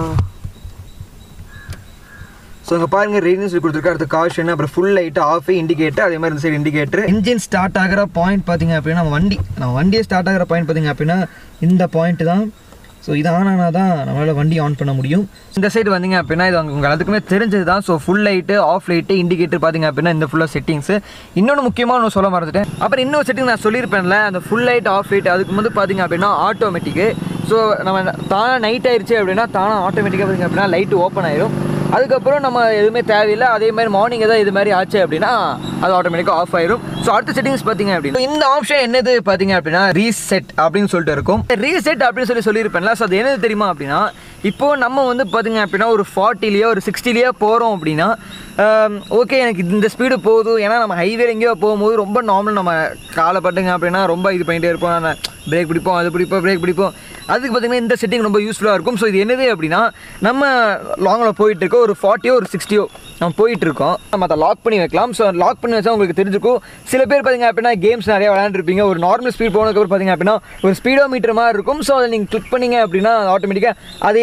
ஸோ இங்கே பாருங்கள் ரெடின்னு சொல்லி கொடுத்துருக்கு. அடுத்து காஷன், அப்புறம் ஃபுல் லைட்டு ஆஃப் இண்டிகேட்டர், அதே மாதிரி இந்த சைடு இண்டிகேட்டர். இன்ஜின் ஸ்டார்ட் ஆகிற பாயிண்ட் பார்த்தீங்க அப்படின்னா நம்ம வண்டியே ஸ்டார்ட் ஆகிற பாயிண்ட் பார்த்தீங்க அப்படின்னா இந்த பாயிண்ட் தான். ஸோ இது ஆன் ஆனால் தான் நம்மளால் வண்டி ஆன் பண்ண முடியும். இந்த சைடு வந்தீங்க அப்படின்னா இது உங்கள் எல்லாத்துக்குமே தெரிஞ்சது தான். So full light, off light, indicator பார்த்தீங்க அப்படின்னா இந்த ஃபுல்லாக செட்டிங்ஸு. இன்னொன்று முக்கியமாக ஒன்று சொல்ல மறந்துட்டேன். அப்புறம் இன்னொரு செட்டிங் நான் சொல்லியிருப்பேன்ல, அந்த ஃபுல் லைட், ஆஃப் லைட் அதுக்கு வந்து பார்த்தீங்க அப்படின்னா ஆட்டோமேட்டிக்கு. ஸோ நம்ம தானே நைட் ஆயிடுச்சு அப்படின்னா தானே ஆட்டோமேட்டிக்காக பார்த்தீங்க அப்படின்னா லைட்டு ஓப்பன் ஆயிடும். அதுக்கப்புறம் நம்ம எதுவுமே தேவையில்லை. அதே மாதிரி மார்னிங் ஏதாவது இது மாதிரி ஆச்சு அப்படின்னா அது ஆட்டோமேட்டிக்காக ஆஃப் ஆயிடும். ஸோ அடுத்த செட்டிங்ஸ் பார்த்தீங்க அப்படின்னா இந்த ஆப்ஷன் என்னது பார்த்தீங்க அப்படின்னா ரீசெட் அப்படின்னு சொல்லிட்டு இருக்கும். ரீசெட் அப்படின்னு சொல்லியிருப்பேன்ல. ஸோ அது என்னது தெரியுமா அப்படின்னா, இப்போது நம்ம வந்து பார்த்தீங்க அப்படின்னா ஒரு 40லேயோ ஒரு 60லேயோ போகிறோம் அப்படின்னா ஓகே எனக்கு இந்த ஸ்பீடு போதும். ஏன்னா நம்ம ஹைவேல எங்கேயோ போகும்போது ரொம்ப நார்மல் நம்ம காலை பட்டுங்க அப்படின்னா ரொம்ப இது பண்ணிகிட்டே இருப்போம். நான் பிரேக் பிடிப்போம், அது பிடிப்போம், பிரேக் பிடிப்போம். அதுக்கு பார்த்திங்கன்னா இந்த செட்டிங் ரொம்ப யூஸ்ஃபுல்லாக இருக்கும். ஸோ இது என்னது அப்படின்னா, நம்ம லாங்கில் போயிட்டுருக்கோம், ஒரு 40யோ ஒரு 60யோ நம்ம போயிட்டுருக்கோம், நம்ம அதை லாக் பண்ணி வைக்கலாம். ஸோ லாக் பண்ணி வச்சா உங்களுக்கு தெரிஞ்சுக்கும். சில பேர் பார்த்திங்க அப்படின்னா கேம்ஸ் நிறையா விளையாண்டுருப்பீங்க. ஒரு நார்மல் ஸ்பீட் போனதுக்கப்புறம் பார்த்திங்க அப்படின்னா ஒரு ஸ்பீடோ மீட்டர் மாதிரி இருக்கும். ஸோ அதை நீங்கள் கிளிக் பண்ணிங்க அப்படின்னா ஆட்டோமேட்டிக்காக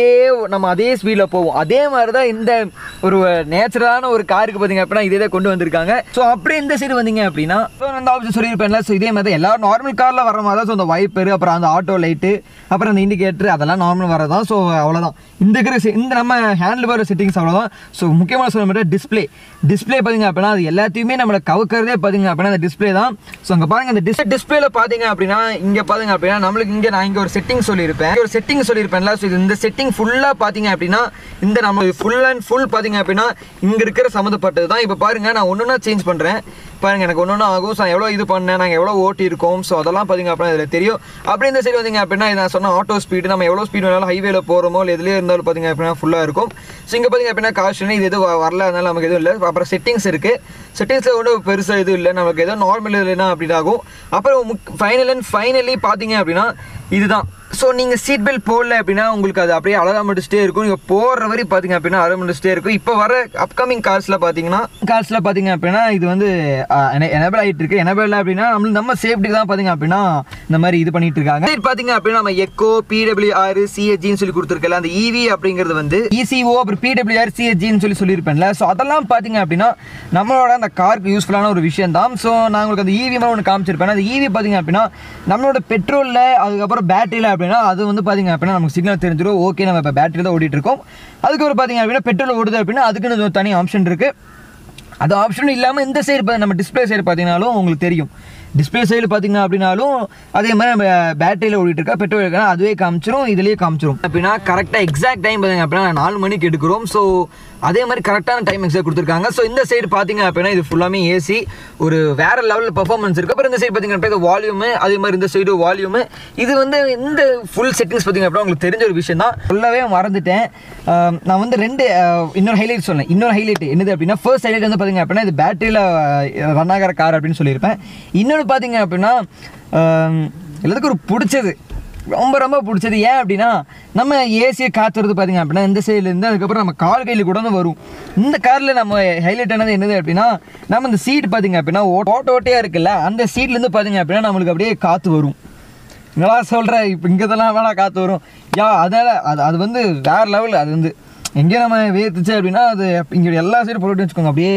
நம்ம அதே ஸ்பீடில் போவோம். அதே மாதிரி தான் இந்த ஒரு நேச்சுரலான ஒரு காருக்கு பார்த்திங்க அப்படின்னா இதே கொண்டு வந்திருக்காங்க. ஸோ அப்படியே இந்த சைடு வந்தீங்க அப்படின்னா அந்த ஆப்ஷன் சொல்லியிருப்பேன்ல. ஸோ இதே மாதிரி எல்லாரும் நார்மல் காரில் வர மாதிரி தான். ஸோ அந்த வைப்பர், அப்புறம் அந்த ஆட்டோ லைட்டு, அப்புறம் அந்த இண்டிகேட்டர் அதெல்லாம் நார்மல் வரதான். ஸோ அவ்வளோதான் இந்த நம்ம ஹேண்டில் பார் செட்டிங்ஸ் அவ்வளோதான். ஸோ முக்கியமாக சொல்ல மாட்டேன் டிஸ்பிளே பார்த்திங்க அப்படின்னா அது எல்லாத்தையுமே நம்மளை கவுக்கிறதே பார்த்திங்க அப்படின்னா அந்த டிஸ்பிளே தான். ஸோ அங்கே பாருங்கள் அந்த டிஸ்பிளேல பார்த்திங்க அப்படின்னா இங்கே பார்த்திங்க அப்படின்னா நம்மளுக்கு நான் இங்கே ஒரு செட்டிங் சொல்லியிருப்பேன்ல. ஸோ இந்த செட்டிங் ஃபுல்லாக பார்த்திங்க அப்படின்னா இந்த நம்ம ஃபுல் அண்ட் ஃபுல் பார்த்திங்க அப்படின்னா இங்கே இருக்கிற சம்மந்தப்பட்டது தான். இப்போ பாருங்கள் நான் ஒன்றுனா சேஞ்ச் பண்ணுறேன் பாருங்கள், எனக்கு ஒன்று ஆகும். ஸோ எவ்வளோ இது பண்ணேன், நாங்கள் எவ்வளோ ஓட்டி இருக்கோம், ஸோ அதெல்லாம் பார்த்திங்க அப்படின்னா இதில் தெரியும். அப்படி இந்த சைடு வந்திங்க அப்படின்னா நான் சொன்ன ஆட்டோ ஸ்பீடு, நம்ம எவ்வளோ ஸ்பீடு வேணாலும் ஹைவேல போகிறோமோ இல்லை எதுலேயே இருந்தாலும் பார்த்திங்க அப்படின்னா ஃபுல்லாக இருக்கும். ஸோ இங்கே பார்த்திங்க அப்படின்னா காஷன் இது எதுவும் வரல, அதனால நமக்கு எதுவும் இல்லை. அப்புறம் செட்டிங்ஸ் இருக்குது. செட்டிங்ஸில் ஒன்றும் பெருசாக எதுவும் இல்லை, நமக்கு எதோ நார்மல் இல்லைன்னா அப்படி ஆகும். அப்புறம் ஃபைனலி பார்த்திங்க அப்படின்னா இதுதான். ஸோ நீங்கள் சீட் பெல்ட் போடல அப்படின்னா உங்களுக்கு அது அப்படியே அலாரம் அடிச்சுட்டே இருக்கும். நீங்கள் போகிற வரை பார்த்திங்க அப்படின்னா அலாரம் அடிச்சுட்டே இருக்கும். இப்போ வர அப்கமிங் கார்ஸில் பார்த்திங்க அப்படின்னா இது வந்து எனேபிள் ஆகிட்டு இருக்கு. எனேபிள் அப்படின்னா நம்ம சேஃப்டி தான் பார்த்திங்க அப்படின்னா இந்த மாதிரி இது பண்ணிட்டு இருக்காங்க. பார்த்திங்க அப்படின்னா நம்ம எக்கோ, PWR, CHGன்னு சொல்லி கொடுத்துருக்கல. அந்த EV அப்படிங்கிறது வந்து ECO, அப்புறம் PWR, CHGன்னு சொல்லியிருப்பேன்ல. ஸோ அதெல்லாம் பார்த்திங்க அப்படின்னா நம்மளோட அந்த காருக்கு யூஸ்ஃபுல்லான ஒரு விஷயம் தான். ஸோ நான் உங்களுக்கு அந்த EV மாதிரி ஒன்று காமிச்சிருப்பேன். அந்த EV பார்த்திங்க அப்படின்னா நம்மளோட பெட்ரோலில் அதுக்கப்புறம் பேட்டரியில் அப்படின்னா அது வந்து பார்த்திங்க அப்படின்னா நமக்கு சிக்னல் தெரிஞ்சிடும். ஓகே நம்ம இப்போ பேட்டரியில் தான் ஓடிட்டு இருக்கோம். அதுக்கப்புறம் பார்த்திங்க அப்படின்னா பெட்ரோல் ஓடுது அப்படின்னா அதுக்குன்னு தனி ஆப்ஷன் இருக்குது. அது ஆப்ஷனும் இல்லாமல் இந்த சைடு நம்ம டிஸ்பிளே சைடு பார்த்தீங்கன்னாலும் உங்களுக்கு தெரியும். டிஸ்பிளே சைடு பார்த்திங்க அப்படின்னாலும் அதே மாதிரி நம்ம பேட்டரியில் ஓடிட்டு இருக்கா, பெட்ரோல் இருக்கா அதுவே காமிச்சிரும், இதுலேயே காமிச்சிரும். அப்படின்னா கரெக்டாக எக்ஸாக்ட் டைம் பார்த்திங்க அப்படின்னா 4 மணிக்கு எடுக்கிறோம். ஸோ அதே மாதிரி கரெக்டான டைம் எக்ஸாக்ட் கொடுத்துருக்காங்க. ஸோ இந்த சைடு பார்த்திங்க அப்படின்னா இது ஃபுல்லாமே ஏசி, ஒரு வேறு லெவலில் பர்ஃபார்மன்ஸ் இருக்குது. அப்புறம் இந்த சைடு பார்த்திங்க அப்படின்னா வால்யூமு, அதே மாதிரி இந்த சைடு வால்யூமு, இது வந்து இந்த ஃபுல் செட்டிங்ஸ் பார்த்திங்க அப்படின்னா உங்களுக்கு தெரிஞ்ச ஒரு விஷயம் தான். சொல்லவே மறந்துட்டேன். நான் வந்து இன்னொரு ஹைலைட் சொன்னேன். இன்னொரு ஹைலைட் என்னது அப்படின்னா ஃபர்ஸ்ட் ஹைலைட் வந்து பார்த்திங்க அப்படின்னா இது பேட்டரியில் ரன் ஆகிற கார் அப்படின்னு சொல்லியிருப்பேன். இன்னொன்று பார்த்திங்க அப்படின்னா எல்லாத்துக்கும் ஒரு பிடிச்சது, ரொம்ப பிடிச்சது ஏன் அப்படின்னா நம்ம ஏசியை காத்துறது பார்த்திங்க அப்படின்னா இந்த சைட்லேருந்து அதுக்கப்புறம் நம்ம கால் கையில் கூட வரும். இந்த காரில் நம்ம ஹைலைட் ஆனது என்னது அப்படின்னா நம்ம இந்த சீட் பார்த்திங்க அப்படின்னா ஓட்டையாக இருக்குல்ல, அந்த சீட்லேருந்து பார்த்திங்க அப்படின்னா நம்மளுக்கு அப்படியே காற்று வரும். இங்கெல்லாம் சொல்கிறேன் இப்போ இங்கேதெல்லாம் வேணா காற்று வரும் அதனால் அது வந்து வேறு லெவல். அது வந்து எங்கேயும் நம்ம வேர்த்துச்சு அப்படின்னா அது இங்கே எல்லா சைடும் போட்டு வச்சுக்கோங்க, அப்படியே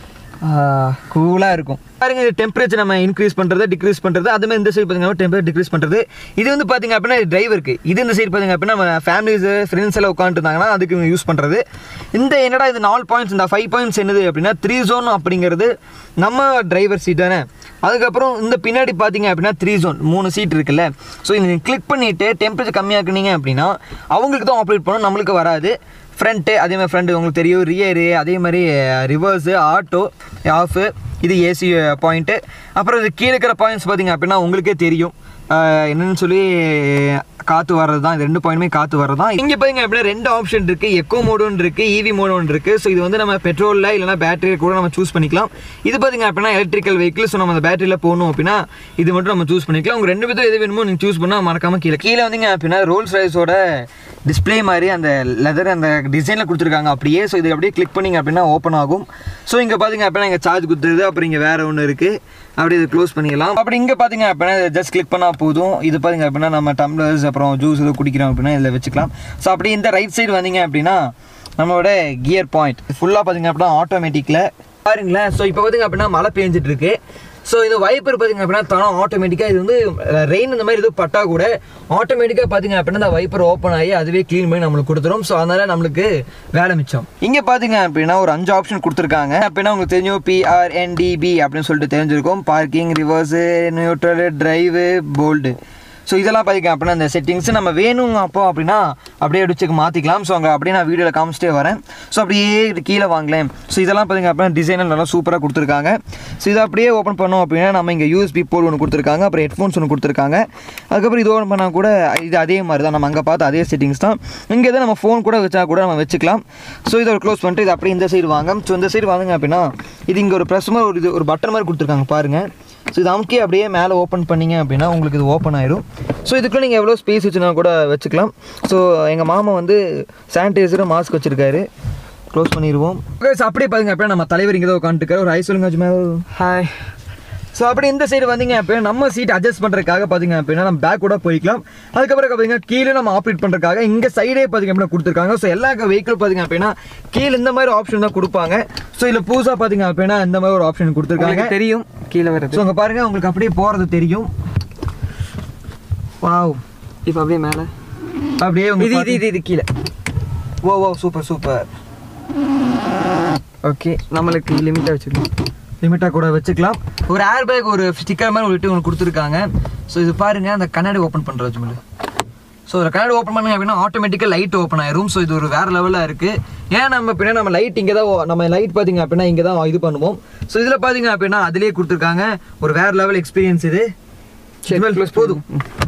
கூலாக இருக்கும். பாருங்க இது டெம்பரேச்சர் நம்ம இன்க்ரீஸ் பண்ணுறது, டிக்ரீஸ் பண்ணுறது. அதுமாதிரி இந்த சைடு பார்த்திங்கன்னா டெம்பரேச்சர் டிக்ரீஸ் பண்ணுறது. இது வந்து பார்த்திங்க அப்படின்னா டிரைவருக்கு. இது இந்த சைடு பார்த்திங்க அப்படின்னா நம்ம ஃபேமிலிஸு ஃப்ரெண்ட்ஸ் எல்லாம் உட்காந்துருந்தாங்கன்னா அதுக்கு யூஸ் பண்ணுறது. இந்த என்னடா இது 4 பாயிண்ட்ஸ், இந்த 5 பாயிண்ட்ஸ் என்னது அப்படின்னா 3 ஜோன் அப்படிங்கிறது நம்ம டிரைவர் சீட் தானே. அதுக்கப்புறம் இந்த பின்னாடி பார்த்திங்க அப்படின்னா 3 ஜோன் 3 சீட் இருக்குல்ல. ஸோ நீங்கள் கிளிக் பண்ணிவிட்டு டெம்பரேச்சர் கம்மியாக்குனீங்க அப்படின்னா அவங்களுக்கு தான் ஆப்ரேட் பண்ணணும், நம்மளுக்கு வராது. ஃப்ரண்ட்டு அதே மாதிரி ஃப்ரண்ட் உங்களுக்கு தெரியும், ரியரு அதே மாதிரி ரிவர்ஸு, ஆட்டோ, ஆஃபு, இது ஏசி பாயிண்ட்டு. அப்புறம் இது கீழே இருக்கிற பாயிண்ட்ஸ் பார்த்திங்க அப்படின்னா உங்களுக்கே தெரியும் என்னென்னு சொல்லி காற்று வர்றது தான். இது 2 பாயிண்ட்டுமே காற்று வர்றது தான். இங்கே பார்த்திங்க அப்படின்னா 2 ஆப்ஷன் இருக்குது. எக்கோ மோடு ஒன்று இருக்குது, EV மோடு ஒன்று இருக்குது. ஸோ இது வந்து நம்ம பெட்ரோலில் இல்லைனா பேட்டரியில் கூட நம்ம சூஸ் பண்ணிக்கலாம். இது பார்த்திங்க அப்படின்னா எலக்ட்ரிக்கல் வெஹிக்கிள். ஸோ நம்ம அந்த பேட்டரியில் போகணும் அப்படின்னா இது மட்டும் நம்ம சூஸ் பண்ணிக்கலாம். உங்கள் 2 பேரும் எது வேணுமோ நீங்கள் சூஸ் பண்ணால் மறக்காமல் கீழே வந்தீங்க அப்படின்னா ரோல்ஸ் ராய்ஸோட டிஸ்பிளே மாதிரி அந்த லெதர் அந்த டிசைனில் கொடுத்துருக்காங்க அப்படியே. ஸோ இது அப்படியே கிளிக் பண்ணிங்க அப்படின்னா ஓப்பன் ஆகும். ஸோ இங்கே பார்த்திங்க அப்படின்னா இங்கே சார்ஜ் கொடுத்துருது. அப்புறம் இங்கே வேறு ஒன்று இருக்குது, அப்படி இது க்ளோஸ் பண்ணிக்கலாம். அப்படி இங்கே பார்த்திங்க அப்படின்னா ஜஸ்ட் கிளிக் பண்ணால் போதும். இது பார்த்திங்க அப்படின்னா நம்ம டம்ளர்ஸ் அப்புறம் ஜூஸ் எதுவும் குடிக்கிறோம் அப்படின்னா இதில் வச்சுக்கலாம். ஸோ அப்படி இந்த ரைட் சைடு வந்தீங்க அப்படின்னா நம்மளோட கியர் பாயிண்ட் ஃபுல்லாக பார்த்திங்க அப்படின்னா ஆட்டோமேட்டிக்கில் பாருங்களேன். ஸோ இப்போ பார்த்திங்க அப்படின்னா மழை பெஞ்சிட்டு இருக்கு. ஸோ இந்த வைப்பர் பார்த்தீங்க அப்படின்னா தானே ஆட்டோமேட்டிக்காக இது வந்து ரெயின் இந்த மாதிரி இது பட்டா கூட ஆட்டோமேட்டிக்காக பார்த்தீங்க அப்படின்னா இந்த வைப்பர் ஓப்பன் ஆகி அதுவே க்ளீன் பண்ணி நம்மளுக்கு கொடுத்துரும். ஸோ அதனால் நம்மளுக்கு வேலை மிச்சம். இங்கே பார்த்தீங்க அப்படின்னா ஒரு 5 ஆப்ஷன் கொடுத்துருக்காங்க. அப்படின்னா உங்களுக்கு தெரியும் PRNDB அப்படின்னு சொல்லிட்டு தெரிஞ்சிருக்கும். Parking, reverse, neutral, drive, bold. So இதெல்லாம் பார்த்தீங்க அப்படின்னா இந்த செட்டிங்ஸ் நம்ம வேணுங்க அப்போ அப்படின்னா அப்படியே அடிச்சுக்கு மாற்றிக்கலாம். ஸோ அங்கே அப்படியே நான் வீடியோவில் காமிச்சிட்டே வரேன். ஸோ அப்படியே கீழே வாங்கலேன். ஸோ இதெல்லாம் பார்த்தீங்க அப்படின்னா டிசைனர் நல்லா சூப்பராக கொடுத்துருக்காங்க. ஸோ இதை அப்படியே ஓப்பன் பண்ணோம் அப்படின்னா நம்ம இங்கே USB போர்ட் ஒன்று கொடுத்துருக்காங்க, அப்புறம் ஹெட்ஃபோன்ஸ் ஒன்று கொடுத்துருக்காங்க. அதுக்கப்புறம் இது ஓப்பன் பண்ணால் கூட இது அதே மாதிரி தான், நம்ம அங்கே பார்த்து அதே செட்டிங்ஸ் தான். இங்கே தான் நம்ம ஃபோன் கூட வச்சா கூட நம்ம வச்சுக்கலாம். ஸோ இதை ஒரு க்ளோஸ் பண்ணிட்டு இது அப்படியே இந்த சைடு வாங்க. ஸோ இந்த சைடு வாங்குங்க அப்படின்னா இது இங்கே ஒரு ப்ரெஸ் மாதிரி ஒரு பட்டன் மாதிரி கொடுத்துருக்காங்க பாருங்கள். ஸோ இது அமுக்கி அப்படியே மேலே ஓப்பன் பண்ணிங்க அப்படின்னா உங்களுக்கு இது ஓப்பன் ஆயிடும். ஸோ இதுக்குள்ளே நீங்கள் எவ்வளோ ஸ்பேஸ் வச்சுனா கூட வச்சுக்கலாம். ஸோ எங்கள் மாமா வந்து சானிடைசரும் மாஸ்க் வச்சுருக்காரு. க்ளோஸ் பண்ணிடுவோம். அப்படியே பாருங்க அப்படியே நம்ம தலைவர் இங்கே தான் உட்காந்துருக்காரு. ஒரு ஹாய் சொல்லுங்க அஜ்மல். ஹாய். ஸோ அப்படி இந்த சைடு வந்தீங்க அப்படின்னா நம்ம சீட் அட்ஜஸ்ட் பண்ணுறதுக்காக பார்த்தீங்க அப்படின்னா நம்ம பேக் கூட போய்க்கலாம். அதுக்கப்புறம் பார்த்தீங்கன்னா கீழே நம்ம ஆப்ரேட் பண்ணுறதுக்காக இங்கே சைடே பார்த்தீங்க அப்படின்னா கொடுத்துருக்காங்க. ஸோ எல்லா வெஹிக்கிள் பார்த்தீங்க அப்படின்னா கீழே இந்த மாதிரி ஆப்ஷன் தான் கொடுப்பாங்க. ஸோ இதில் புதுசாக பார்த்தீங்க அப்படின்னா இந்த மாதிரி ஒரு ஆப்ஷன் கொடுத்துருக்காங்க. தெரியும் கீழே வருது. ஸோ அங்கே பாருங்கள் உங்களுக்கு அப்படியே போகிறது தெரியும். வாவ். இப்போ அப்படியே மேலே அப்படியே இது கீழே. ஓ சூப்பர் சூப்பர். ஓகே, நம்மளுக்கு லிமிட்டாக வச்சுக்கலாம். லிமிட்டாக கூட வச்சுக்கலாம். ஒரு ஏர் பேக் ஒரு ஸ்டிக்கர் மாதிரி ஒன்று கொடுத்துருக்காங்க. ஸோ இது பாருங்கள் அந்த கண்ணாடி ஓப்பன் பண்ணுறது ஜுமலு. ஸோ ஒரு கண்ணாடி ஓப்பன் பண்ணி அப்படின்னா ஆட்டோமேட்டிக்காக லைட் ஓப்பன் ஆயிரும். ஸோ இது ஒரு வேறு லெவலில் இருக்குது. ஏன் நம்ம பின்னா நம்ம லைட் இங்கே தான் நம்ம லைட் பார்த்தீங்க அப்படின்னா இங்கே தான் இது பண்ணுவோம். ஸோ இதில் பார்த்தீங்க அப்படின்னா அதிலே கொடுத்துருக்காங்க. ஒரு வேறு லெவல் எக்ஸ்பீரியன்ஸ் இது. போதும்.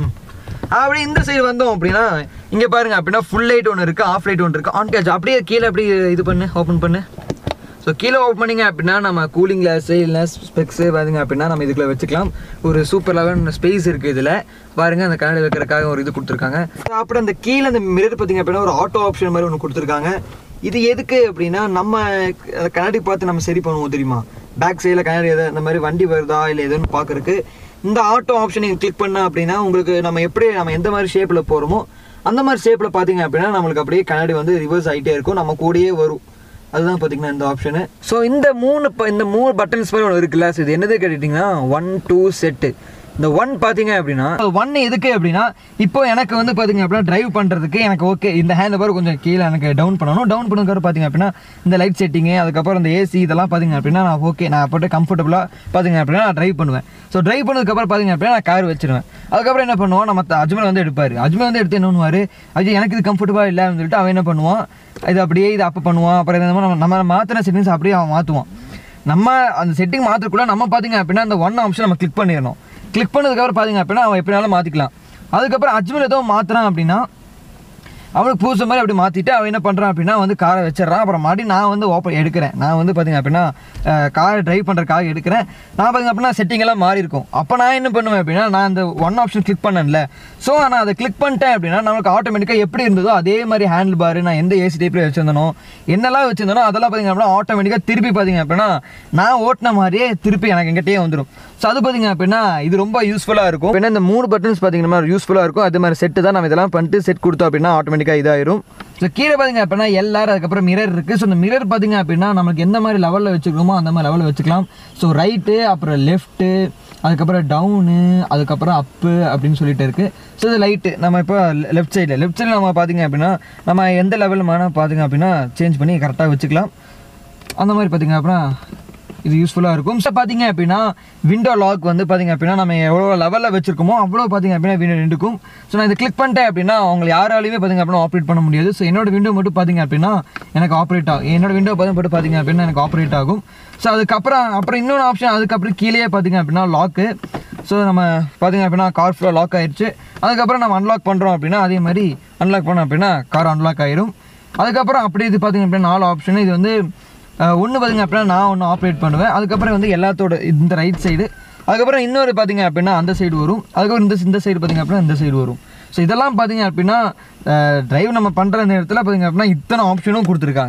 அப்படி இந்த சைடு வந்தோம் அப்படின்னா இங்கே பாருங்க அப்படின்னா ஃபுல் லைட் ஒன்று இருக்குது, ஆஃப் லைட் ஒன்று இருக்குது, ஆன் கேட்ச். அப்படியே கீழே அப்படி இது பண்ணு, ஓப்பன் பண்ணு. ஸோ கீழே ஓப்பன் பண்ணிங்க அப்படின்னா நம்ம கூலிங் கிளாஸு இல்லை ஸ்பெக்ஸு பார்த்திங்க அப்படின்னா நம்ம இதுக்குள்ளே வச்சுக்கலாம். ஒரு சூப்பர் லெவல் ஸ்பேஸ் இருக்குது இதில். பாருங்கள் அந்த கண்ணாடி வைக்கிறதுக்காக ஒரு இது கொடுத்துருக்காங்க. அப்புறம் அந்த கீழே அந்த மிரர் பார்த்திங்க அப்படின்னா ஒரு ஆட்டோ ஆப்ஷன் மாதிரி ஒன்று கொடுத்துருக்காங்க. இது எதுக்கு அப்படின்னா நம்ம கண்ணாடி பார்த்து நம்ம சரி பண்ணுவோம் தெரியுமா, பேக் சைடில் கண்ணாடி எதாவது இந்த மாதிரி வண்டி வருதா இல்லை எதுன்னு பார்க்குறக்கு இந்த ஆட்டோ ஆப்ஷன் நீங்கள் கிளிக் பண்ண அப்படின்னா உங்களுக்கு நம்ம எப்படி நம்ம எந்த மாதிரி ஷேப்பில் போகிறோமோ அந்த மாதிரி ஷேப்பில் பார்த்தீங்க அப்படின்னா நம்மளுக்கு அப்படியே கண்ணாடி வந்து ரிவர்ஸ் ஆகிட்டே இருக்கும், நம்ம கூடயே வரும். அதுதான் பார்த்தீங்கன்னா இந்த ஆப்ஷனு. ஸோ இந்த மூணு பட்டன்ஸ் மாதிரி ஒன்று இருக்குல்ல. ஸோ இது என்னது கேட்டிங்கன்னா 1 2 செட்டு. இந்த 1 பார்த்தீங்க அப்படின்னா 1 எதுக்கு அப்படின்னா இப்போ எனக்கு வந்து பார்த்தீங்க அப்படின்னா டிரைவ் பண்ணுறதுக்கு எனக்கு ஓகே இந்த ஹேண்ட் பார் கொஞ்சம் கீழே எனக்கு டவுன் பண்ணணும். டவுன் பண்ணுறதுக்கு பார்த்தீங்க அப்படின்னா இந்த லைட் செட்டிங்கு அதுக்கப்புறம் இந்த ஏசி இதெல்லாம் பார்த்தீங்க அப்படின்னா நான் ஓகே நான் போட்டு கம்ஃபர்டபுளாக பார்த்தீங்க அப்படின்னா நான் ட்ரைவ் பண்ணுவேன். ஸோ ட்ரைவ் பண்ணதுக்கப்புறம் பார்த்தீங்க அப்படின்னா நான் கார் வச்சிருவேன். அதுக்கப்புறம் என்ன பண்ணுவோம், நம்ம அஜ்மல் வந்து எடுப்பார். அஜ்மல் வந்து எடுத்து என்ன பண்ணுவார், அது எனக்கு இது கம்ஃபர்டபுளாக இல்லை அப்படின்னு சொல்லிட்டு அவன் என்ன பண்ணுவான், இது அப்படியே இது அப்போ பண்ணுவான். அப்புறம் இந்த மாதிரி நம்ம மாற்றின செட்டிங்ஸ் அப்படியே அவன் மாற்றுவான். நம்ம அந்த செட்டிங் மாற்றக்குள்ள நம்ம பார்த்தீங்க அப்படின்னா அந்த 1 ஆப்ஷன் நம்ம கிளிக் பண்ணிடணும். கிளிக் பண்ணதுக்கப்புறம் பார்த்தீங்க அப்படின்னா அவன் எப்படினாலும் மாற்றிக்கலாம். அதுக்கப்புறம் அஜ்மல் ஏதோ மாற்றுறான் அப்படின்னா அவனுக்கு புதுசு மாதிரி அப்படி மாற்றிட்டு அவன் என்ன பண்ணுறான் அப்படின்னா வந்து காரை வச்சிடறான். அப்புறம் மாட்டி நான் வந்து ஓப்பன் எடுக்கிறேன். நான் வந்து பார்த்திங்க அப்படின்னா காரை ட்ரைவ் பண்ணுறதுக்காக எடுக்கிறேன். நான் பார்த்திங்க அப்படின்னா செட்டிங் எல்லாம் மாறி இருக்கும். அப்போ நான் என்ன பண்ணுவேன் அப்படின்னா நான் அந்த 1 ஆப்ஷன் கிளிக் பண்ணல. ஸோ நான் அதை கிளிக் பண்ணிட்டேன் அப்படின்னா நமக்கு ஆட்டோமேட்டிக்காக எப்படி இருந்ததோ அதே மாதிரி ஹேண்டில் பார் நான் எந்த ஏசி டைப்பில் வச்சுருந்தனோ என்னெல்லாம் வச்சுருந்தனோ அதெல்லாம் பார்த்திங்க அப்படின்னா ஆட்டோமேட்டிக்காக திருப்பி பார்த்திங்க அப்படின்னா நான் ஓட்டின மாதிரியே திருப்பி எனக்கு எங்கிட்டே வந்துடும். ஸோ அது பார்த்திங்க அப்படின்னா இது ரொம்ப யூஸ்ஃபுல்லாக இருக்கும். ஏன்னா இந்த 3 பட்டன்ஸ் பார்த்திங்கன்னா யூஸ்ஃபுல்லாக இருக்கும். அது மாதிரி செட்டு தான் நம்ம இதெல்லாம் பண்ணிட்டு செட் கொடுத்தோம் அப்படின்னா ஆட்டோமேட்டிக்காக இதாயிரும். ஸோ கீழே பார்த்திங்க அப்படின்னா எல்லாரும் அதுக்கப்புறம் மிரர் இருக்குது. ஸோ இந்த மிரர் பார்த்திங்க அப்படின்னா நமக்கு எந்த மாதிரி லெவலில் வச்சுக்கணுமோ அந்த மாதிரி லெவலில் வச்சுக்கலாம். ஸோ ரைட்டு அப்புறம் லெஃப்ட்டு அதுக்கப்புறம் டவுனு அதுக்கப்புறம் அப்பு அப்படின்னு சொல்லிட்டு இருக்குது. ஸோ இது லைட்டு நம்ம இப்போ லெஃப்ட் சைடில் நம்ம பார்த்திங்க அப்படின்னா நம்ம எந்த லெவலில் வேணால் பார்த்திங்க அப்படின்னா சேஞ்ச் பண்ணி கரெக்டாக வச்சுக்கலாம். அந்த மாதிரி பார்த்திங்க அப்படின்னா இது யூஸ்ஃபுல்லாக இருக்கும். ஸோ பார்த்திங்க அப்படின்னா விண்டோ லாக் வந்து பார்த்திங்க அப்படின்னா நம்ம எவ்வளோ லெவலில் வச்சுருக்கோமோ அவ்வளோ பார்த்திங்க அப்படின்னா விண்டோ நின்றுக்கும். ஸோ நான் இது கிளிக் பண்ணிட்டேன் அப்படின்னா அவங்க யாராலையுமே பார்த்திங்க அப்படின்னா ஆப்ரேட் பண்ண முடியாது. ஸோ என்னோட விண்டோ மட்டும் பார்த்திங்க அப்படின்னா எனக்கு ஆப்ரேட் ஆகும். என்னோட விண்டோ மட்டும் பார்த்திங்க அப்படின்னா எனக்கு ஆப்ரேட் ஆகும். ஸோ அதுக்கப்புறம் இன்னொரு ஆப்ஷன் அதுக்கப்புறம் கீழே பார்த்திங்க அப்படின்னா லாக்கு. ஸோ நம்ம பார்த்திங்க அப்படின்னா கார் ஃபுல்லாக லாக் ஆகிடுச்சு. அதுக்கப்புறம் நம்ம அன்லாக் பண்ணுறோம் அப்படின்னா அதே மாதிரி அன்லாக் பண்ணோம் அப்படின்னா கார் அன்லாக் ஆகிரும். அதுக்கப்புறம் அப்படி இது பார்த்திங்க அப்படின்னா 4 ஆப்ஷன். இது வந்து ஒன்று பார்த்திங்க அப்படின்னா நான் ஒன்று ஆப்ரேட் பண்ணுவேன். அதுக்கப்புறம் வந்து எல்லாத்தோட இந்த ரைட் சைடு அதுக்கப்புறம் இன்னொரு பார்த்திங்க அப்படின்னா அந்த சைடு வரும். அதுக்கப்புறம் இந்த சைடு பார்த்திங்க அப்படின்னா இந்த சைடு வரும். ஸோ இதெல்லாம் பார்த்திங்க அப்படின்னா டிரைவ் நம்ம பண்ணுற நேரத்தில் பார்த்திங்க அப்படின்னா இத்தனை ஆப்ஷனும் கொடுத்துருக்காங்க.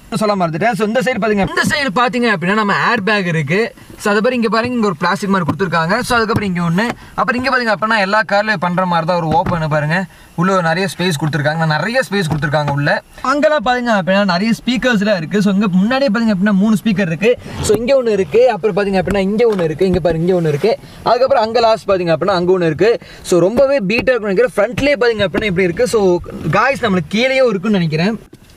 சொல்ல மறந்துட்டேன். ஸோ இந்த சைடு பார்த்தீங்க, இந்த சைடு பார்த்தீங்க அப்படின்னா நம்ம ஏர் பேக் இருக்குது. ஸோ அதுக்கப்புறம் இங்கே பாருங்க, இங்கே ஒரு பிளாஸ்டிக் மாதிரி கொடுத்துருக்காங்க. ஸோ அதுக்கப்புறம் இங்கே ஒன்று, அப்புறம் இங்கே பார்த்தீங்க அப்படின்னா எல்லா கார்லையும் பண்ணுற மாதிரி தான் ஒரு ஓப்பன் பாருங்கள். உள்ள நிறைய ஸ்பேஸ் கொடுத்துருக்காங்க, நிறைய ஸ்பேஸ் கொடுத்துருக்காங்க உள்ள. அங்கெல்லாம் பார்த்தீங்க அப்படின்னா நிறைய ஸ்பீக்கர்ஸ்லாம் இருக்குது. ஸோ இங்கே முன்னாடியே பார்த்தீங்க அப்படின்னா 3 ஸ்பீக்கர் இருக்குது. ஸோ இங்கே ஒன்று இருக்குது, அப்புறம் பார்த்தீங்க அப்படின்னா இங்கே ஒன்று இருக்குது, இங்கே பாருங்க இங்கே ஒன்று இருக்குது, அதுக்கப்புறம் அங்கே லாஸ்ட் பார்த்தீங்க அப்படின்னா அங்கே ஒன்று இருக்குது. ஸோ ரொம்பவே பீட்டாக இருக்குன்னு நினைக்கிறேன். ஃப்ரண்ட்லேயே பார்த்தீங்க அப்படின்னா இப்படி இருக்குது. ஸோ காய்ஸ் நம்மளுக்கு கீழேயும் இருக்குன்னு நினைக்கிறேன்.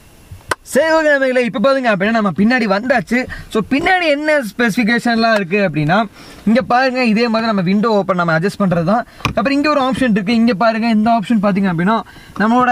சரி ஓகே நண்பர்களே, இப்போ பாருங்க அப்படின்னா நம்ம பின்னாடி வந்தாச்சு. ஸோ பின்னாடி என்ன ஸ்பெசிஃபிகேஷன்லாம் இருக்குது அப்படின்னா, இங்கே பாருங்கள் இதே மாதிரி நம்ம விண்டோ ஓப்பன் நம்ம அட்ஜஸ்ட் பண்ணுறது தான். அப்புறம் இங்கே ஒரு ஆப்ஷன் இருக்குது. இங்கே பாருங்கள், இந்த ஆப்ஷன் பார்த்தீங்க அப்படின்னா நம்மளோட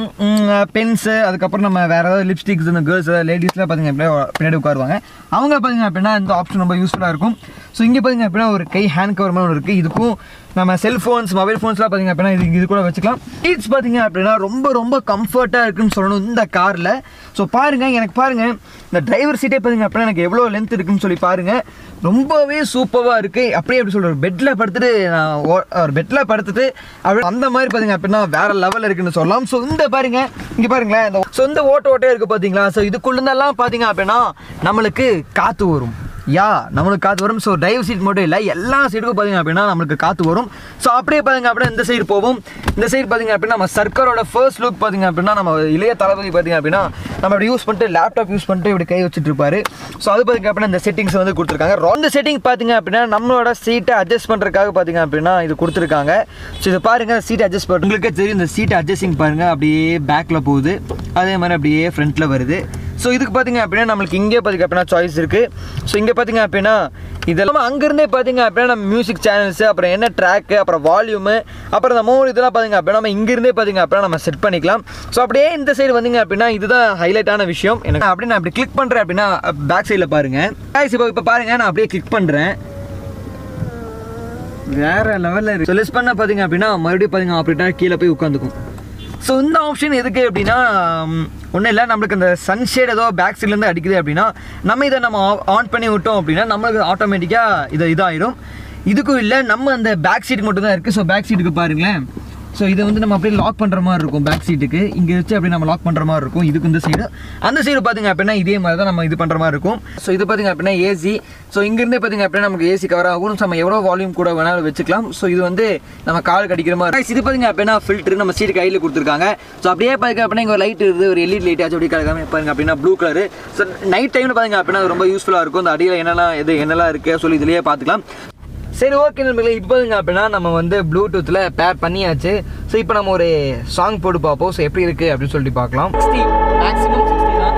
பென்ஸு, அதுக்கப்புறம் நம்ம வேறு ஏதாவது லிப்ஸ்டிக்ஸ், இந்த கேர்ள்ஸ் லேடிஸ்லாம் பார்த்தீங்க அப்படின்னா பின்னாடி உட்காருவாங்க. அவங்க பார்த்தீங்க அப்படின்னா இந்த ஆப்ஷன் ரொம்ப யூஸ்ஃபுல்லாக இருக்கும். ஸோ இங்கே பார்த்தீங்க அப்படின்னா ஒரு கை ஹேண்ட் கவர் மாதிரி ஒன்று இருக்குது. இதுக்கும் நம்ம செல்ஃபோன்ஸ், மொபைல் ஃபோன்ஸ்லாம் பார்த்தீங்க அப்படின்னா இது கூட வச்சுக்கலாம். சீட்ஸ் பார்த்தீங்க அப்படின்னா ரொம்ப கம்ஃபர்ட்டாக இருக்குன்னு சொல்லணும் இந்த காரில். ஸோ பாருங்கள், எனக்கு பாருங்கள் இந்த டிரைவர் சீட்டே பார்த்தீங்க அப்படின்னா எனக்கு எவ்வளோ லென்த் இருக்குன்னு சொல்லி பாருங்கள். ரொம்பவே சூப்பராக இருக்குது. அப்படியே எப்படி சொல்கிற, பெட்டில் படுத்துட்டு ஒரு பெட்டில் படுத்துட்டு அப்படி அந்த மாதிரி பார்த்தீங்க அப்படின்னா வேறு லெவலில் இருக்குன்னு சொல்லலாம். ஸோ இந்த பாருங்கள், இங்கே பாருங்களேன், இந்த சொந்த ஓட்டே இருக்குது பார்த்தீங்களா. ஸோ இதுக்குள்ளேருந்தெல்லாம் பார்த்தீங்க அப்படின்னா நம்மளுக்கு காற்று வரும். நம்மளுக்கு காற்று வரும். ஸோ டிரைவர் சீட் மட்டும் இல்லை, எல்லா சீட்டுக்கும் பார்த்தீங்க அப்படின்னா நம்மளுக்கு காற்று வரும். ஸோ அப்படியே பார்த்தீங்க அப்படின்னா இந்த சைடு போவோம். இந்த சைடு பார்த்தீங்க அப்படின்னா நம்ம சர்க்காரோட ஃபர்ஸ்ட் லுக் பார்த்தீங்க அப்படின்னா நம்ம இளைய தளபதி பார்த்தீங்க அப்படின்னா நம்ம இப்படி யூஸ் பண்ணிட்டு லேப்டாப் யூஸ் பண்ணிட்டு இப்படி கை வச்சுட்டு இருப்பாரு. ஸோ அது பார்த்தீங்க அப்படின்னா இந்த செட்டிங்ஸ் வந்து கொடுத்துருக்காங்க. இந்த செட்டிங் பார்த்தீங்க அப்படின்னா நம்மளோட சீட்டை அட்ஜஸ்ட் பண்ணுறதுக்காக பார்த்தீங்க அப்படின்னா இது கொடுத்துருக்காங்க. ஸோ இது பாருங்கள், சீட் அட்ஜஸ்ட் பண்ண உங்களுக்கே தெரியும். இந்த சீட் அட்ஜஸ்டிங் பாருங்கள், அப்படியே பேக்கில் போகுது, அதே மாதிரி அப்படியே ஃப்ரண்ட்டில் வருது. ஸோ இதுக்கு பார்த்தீங்க அப்படின்னா நம்மளுக்கு இங்கே பார்த்தீங்க அப்படின்னா சாய்ஸ் இருக்குது. ஸோ இங்கே பார்த்தீங்க அப்படின்னா இதெல்லாம் அங்கேருந்தே பார்த்தீங்க அப்படின்னா நம்ம மியூசிக் சேனல்ஸு, அப்புறம் என்ன ட்ராக்கு, அப்புறம் வால்யூமு, அப்புறம் இந்த மோட் இதெல்லாம் பார்த்தீங்க அப்படின்னா நம்ம இங்கேருந்தே பார்த்தீங்க அப்படின்னா நம்ம செட் பண்ணிக்கலாம். ஸோ அப்படியே இந்த சைடு வந்தீங்க அப்படின்னா இதுதான் ஹைலைட்டான விஷயம் எனக்கு. அப்படி நான் அப்படி கிளிக் பண்ணுறேன் அப்படின்னா பேக் சைடில் பாருங்கள். இப்போ பாருங்கள், நான் அப்படியே கிளிக் பண்ணுறேன், வேறு லெவலில் இருக்குது. ஸோ லெஸ் பண்ண பார்த்தீங்க அப்படின்னா மறுபடியும் பார்த்தீங்க அப்படின்னா கீழே போய் உட்காந்துக்கும். ஸோ இந்த ஆப்ஷன் எதுக்கு அப்படின்னா, ஒன்றும் இல்லை, நம்மளுக்கு அந்த சன்ஷேட் ஏதோ பேக் சைட்லேருந்து அடிக்குது அப்படின்னா நம்ம இதை நம்ம ஆன் பண்ணி விட்டோம் அப்படின்னா நம்மளுக்கு ஆட்டோமேட்டிக்காக இதாகிடும். இதுக்கும் இல்லை, நம்ம அந்த பேக் சீட்டுக்கு மட்டும் தான் இருக்குது. ஸோ பேக் சீட்டுக்கு பாருங்களேன். ஸோ இதை வந்து நம்ம அப்படியே லாக் பண்ணுற மாதிரி இருக்கும். பேக் சீட்டுக்கு இங்கே வச்சு அப்படியே நம்ம லாக் பண்ணுற மாதிரி இருக்கும். இதுக்கு இந்த சைடு, அந்த சைடு பார்த்திங்க அப்படின்னா இதே மாதிரி தான் நம்ம இது பண்ணுற மாதிரி இருக்கும். ஸோ இது பார்த்திங்க அப்படின்னா ஏசி. ஸோ இங்கேருந்தே பார்த்திங்க அப்படின்னா நமக்கு ஏசி கவர் ஆகும். நம்ம எவ்வளோ வால்யூம் கூட வேணாலும் வச்சுக்கலாம். ஸோ இது வந்து நம்ம கால் கடிக்கிற மாதிரி. இது பார்த்திங்க அப்படின்னா ஃபில்ட்ரு நம்ம சீட்டு கையில் கொடுத்துருக்காங்க. ஸோ அப்படியே பார்த்திங்க அப்படின்னா இங்கே ஒரு லைட் இருக்குது, ஒரு எல்இடி லைட் ஆச்சு அப்படி கிடக்காம பாருங்க அப்படின்னா ப்ளூ கலர். ஸோ நைட் டைமில் பார்த்திங்க அப்படின்னா ரொம்ப யூஸ்ஃபுல்லாக இருக்கும். இந்த அடியில் என்னெல்லாம் இருக்குது சொல்லி இதிலேயே பார்த்துக்கலாம். சரி ஓகே நண்பர்களே, இப்போதுங்க அப்படின்னா நம்ம வந்து ப்ளூடூத்தில் பேர் பண்ணியாச்சு. ஸோ இப்போ நம்ம ஒரு சாங் போட்டு பார்ப்போம். ஸோ எப்படி இருக்குது அப்படின்னு சொல்லிட்டு பார்க்கலாம். மேக்ஸிமம் 60 தான்.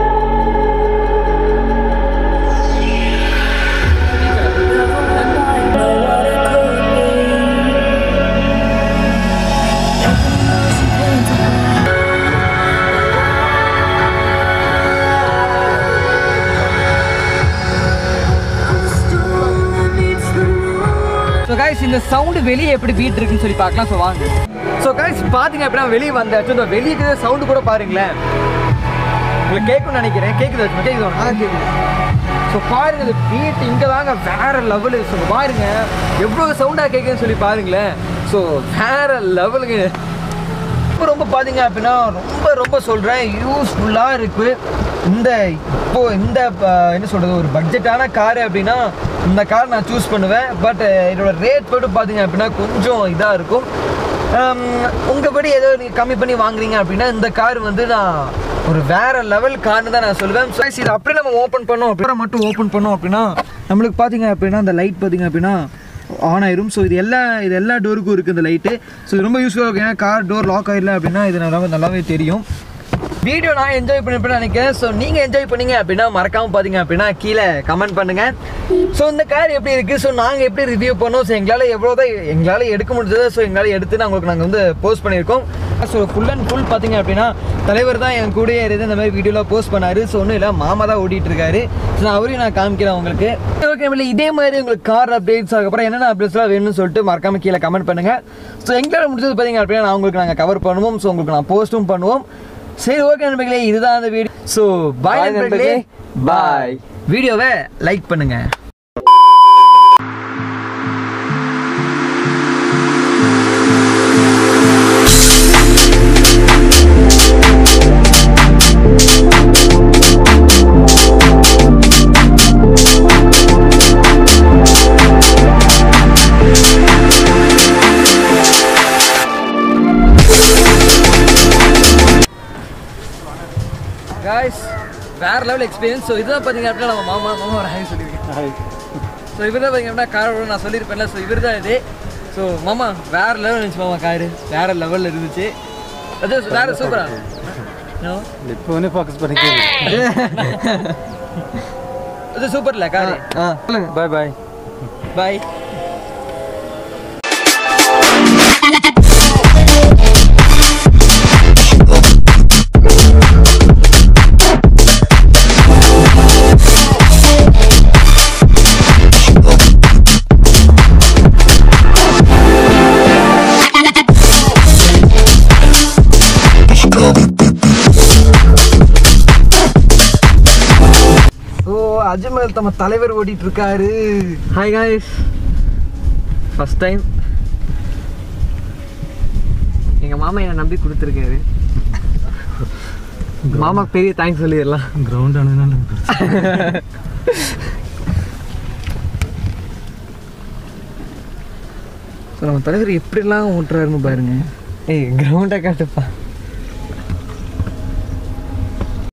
ஸோ கைஸ் இந்த சவுண்டு வெளியே எப்படி பீட் இருக்குன்னு சொல்லி பார்க்கலாம். ஸோ வாங்க. ஸோ கைஸ் பார்த்தீங்க அப்படின்னா வெளியே வந்தாச்சு. இந்த வெளியே சவுண்டு கூட பாருங்களேன், உங்களுக்கு கேட்கும்னு நினைக்கிறேன். கேட்குது கேட்குது. ஸோ பாருங்க, இந்த பீட் இங்கே தாங்க வேற லெவலு. ஸோ பாருங்க எவ்வளோ சவுண்டாக கேட்குதுன்னு சொல்லி பாருங்களேன். ஸோ வேற லெவலுங்க. ரொம்ப பார்த்தீங்க அப்படின்னா ரொம்ப சொல்கிறேன், யூஸ்ஃபுல்லாக இருக்குது. இந்த என்ன சொல்கிறது, ஒரு பட்ஜெட்டான காரு அப்படின்னா இந்த கார் நான் சூஸ் பண்ணுவேன். பட் இதோட ரேட் போட்டு பார்த்தீங்க அப்படின்னா கொஞ்சம் இதாக இருக்கும். உங்கள்படி ஏதோ நீங்கள் கம்மி பண்ணி வாங்குறீங்க அப்படின்னா இந்த கார் வந்து நான் ஒரு வேறு லெவல் கார்னு தான் நான் சொல்லுவேன். ஸோ இது அப்படியே நம்ம ஓப்பன் பண்ணோம் அப்படின்னா மட்டும் ஓப்பன் பண்ணோம் அப்படின்னா நம்மளுக்கு பார்த்தீங்க அப்படின்னா அந்த லைட் பார்த்தீங்க அப்படின்னா ஆன் ஆயிரும். ஸோ இது எல்லா டோருக்கும் இருக்குது இந்த லைட்டு. ஸோ இது ரொம்ப யூஸ்ஃபுல்லாக இருக்கும். ஏன்னா கார் டோர் லாக் ஆகிடல அப்படின்னா இது நல்லாவே தெரியும். வீடியோ நான் என்ஜாய் பண்ணிப்பேன்னு நினைக்கிறேன். ஸோ நீங்கள் என்ஜாய் பண்ணீங்க அப்படின்னா மறக்காமல் பார்த்தீங்க அப்படின்னா கீழே கமெண்ட் பண்ணுங்கள். ஸோ இந்த கார் எப்படி இருக்குது, ஸோ நாங்கள் எப்படி ரிவ்யூ பண்ணோம், ஸோ எங்களால் எடுக்க முடிஞ்சது. ஸோ எங்களால் எடுத்து நாங்கள் வந்து போஸ்ட் பண்ணியிருக்கோம். ஸோ ஃபுல் அண்ட் ஃபுல் பார்த்தீங்க அப்படின்னா தலைவர் தான் என் கூடயே இருந்து இந்த மாதிரி வீடியோவில் போஸ்ட் பண்ணார். ஸோ ஒன்றும் இல்லை, மாமா தான் ஓடிட்டுருக்காரு. ஸோ அவரையும் நான் காமிக்கிறேன் உங்களுக்கு. ஓகே, இதே மாதிரி உங்களுக்கு கார் அப்டேட்ஸ் அதுக்கப்புறம் என்னென்ன அப்டேட்ஸ்லாம் வேணும்னு சொல்லிட்டு மறக்காமல் கீழே கமெண்ட் பண்ணுங்கள். ஸோ எங்களால் முடிஞ்சது பார்த்தீங்க அப்படின்னா நாங்கள் கவர் பண்ணுவோம். ஸோ உங்களுக்கு நான் போஸ்ட்டும் பண்ணுவோம். சரி ஓகே நண்பர்களே, இதுதான் அந்த வீடியோ. ஸோ பாய் நண்பர்களே, பாய். வீடியோவை லைக் பண்ணுங்கள். வேற லெவல் எக்ஸ்பீரியன்ஸ். ஸோ இதுதான் பார்த்தீங்க அப்படின்னா நம்ம மாமா ஒரு ஹாய் சொல்லியிருக்கேன். ஸோ இவர் தான் பார்த்தீங்க அப்படின்னா காரோட நான் சொல்லியிருப்பேன்ல. ஸோ இவர் தான் இது. ஸோ மாமா வேற லெவல் இருந்துச்சு மாமா, காரு வேற லெவலில் இருந்துச்சு. அது வேற சூப்பரா இப்போனே ஃபோக்கஸ் பண்ணிக்கிறேன். அது சூப்பர்ல காரு. சொல்லுங்க. பாய் பாய் பாய். அஜ்மல் நம்ம தலைவர் ஓடிட்டு இருக்காரு. ஹாய் காய்ஸ், ஃபர்ஸ்ட் டைம் எங்கள் மாமா என்னை நம்பி கொடுத்துருக்காரு. மாமாக்கு பெரிய தேங்க்ஸ் சொல்லிடலாம். கிரவுண்ட் ஆனதுனால ஸோ நம்ம தலைவர் எப்படிலாம் ஓட்டுறாருன்னு பாருங்க. ஏய் கிரவுண்டை காட்டுப்பா.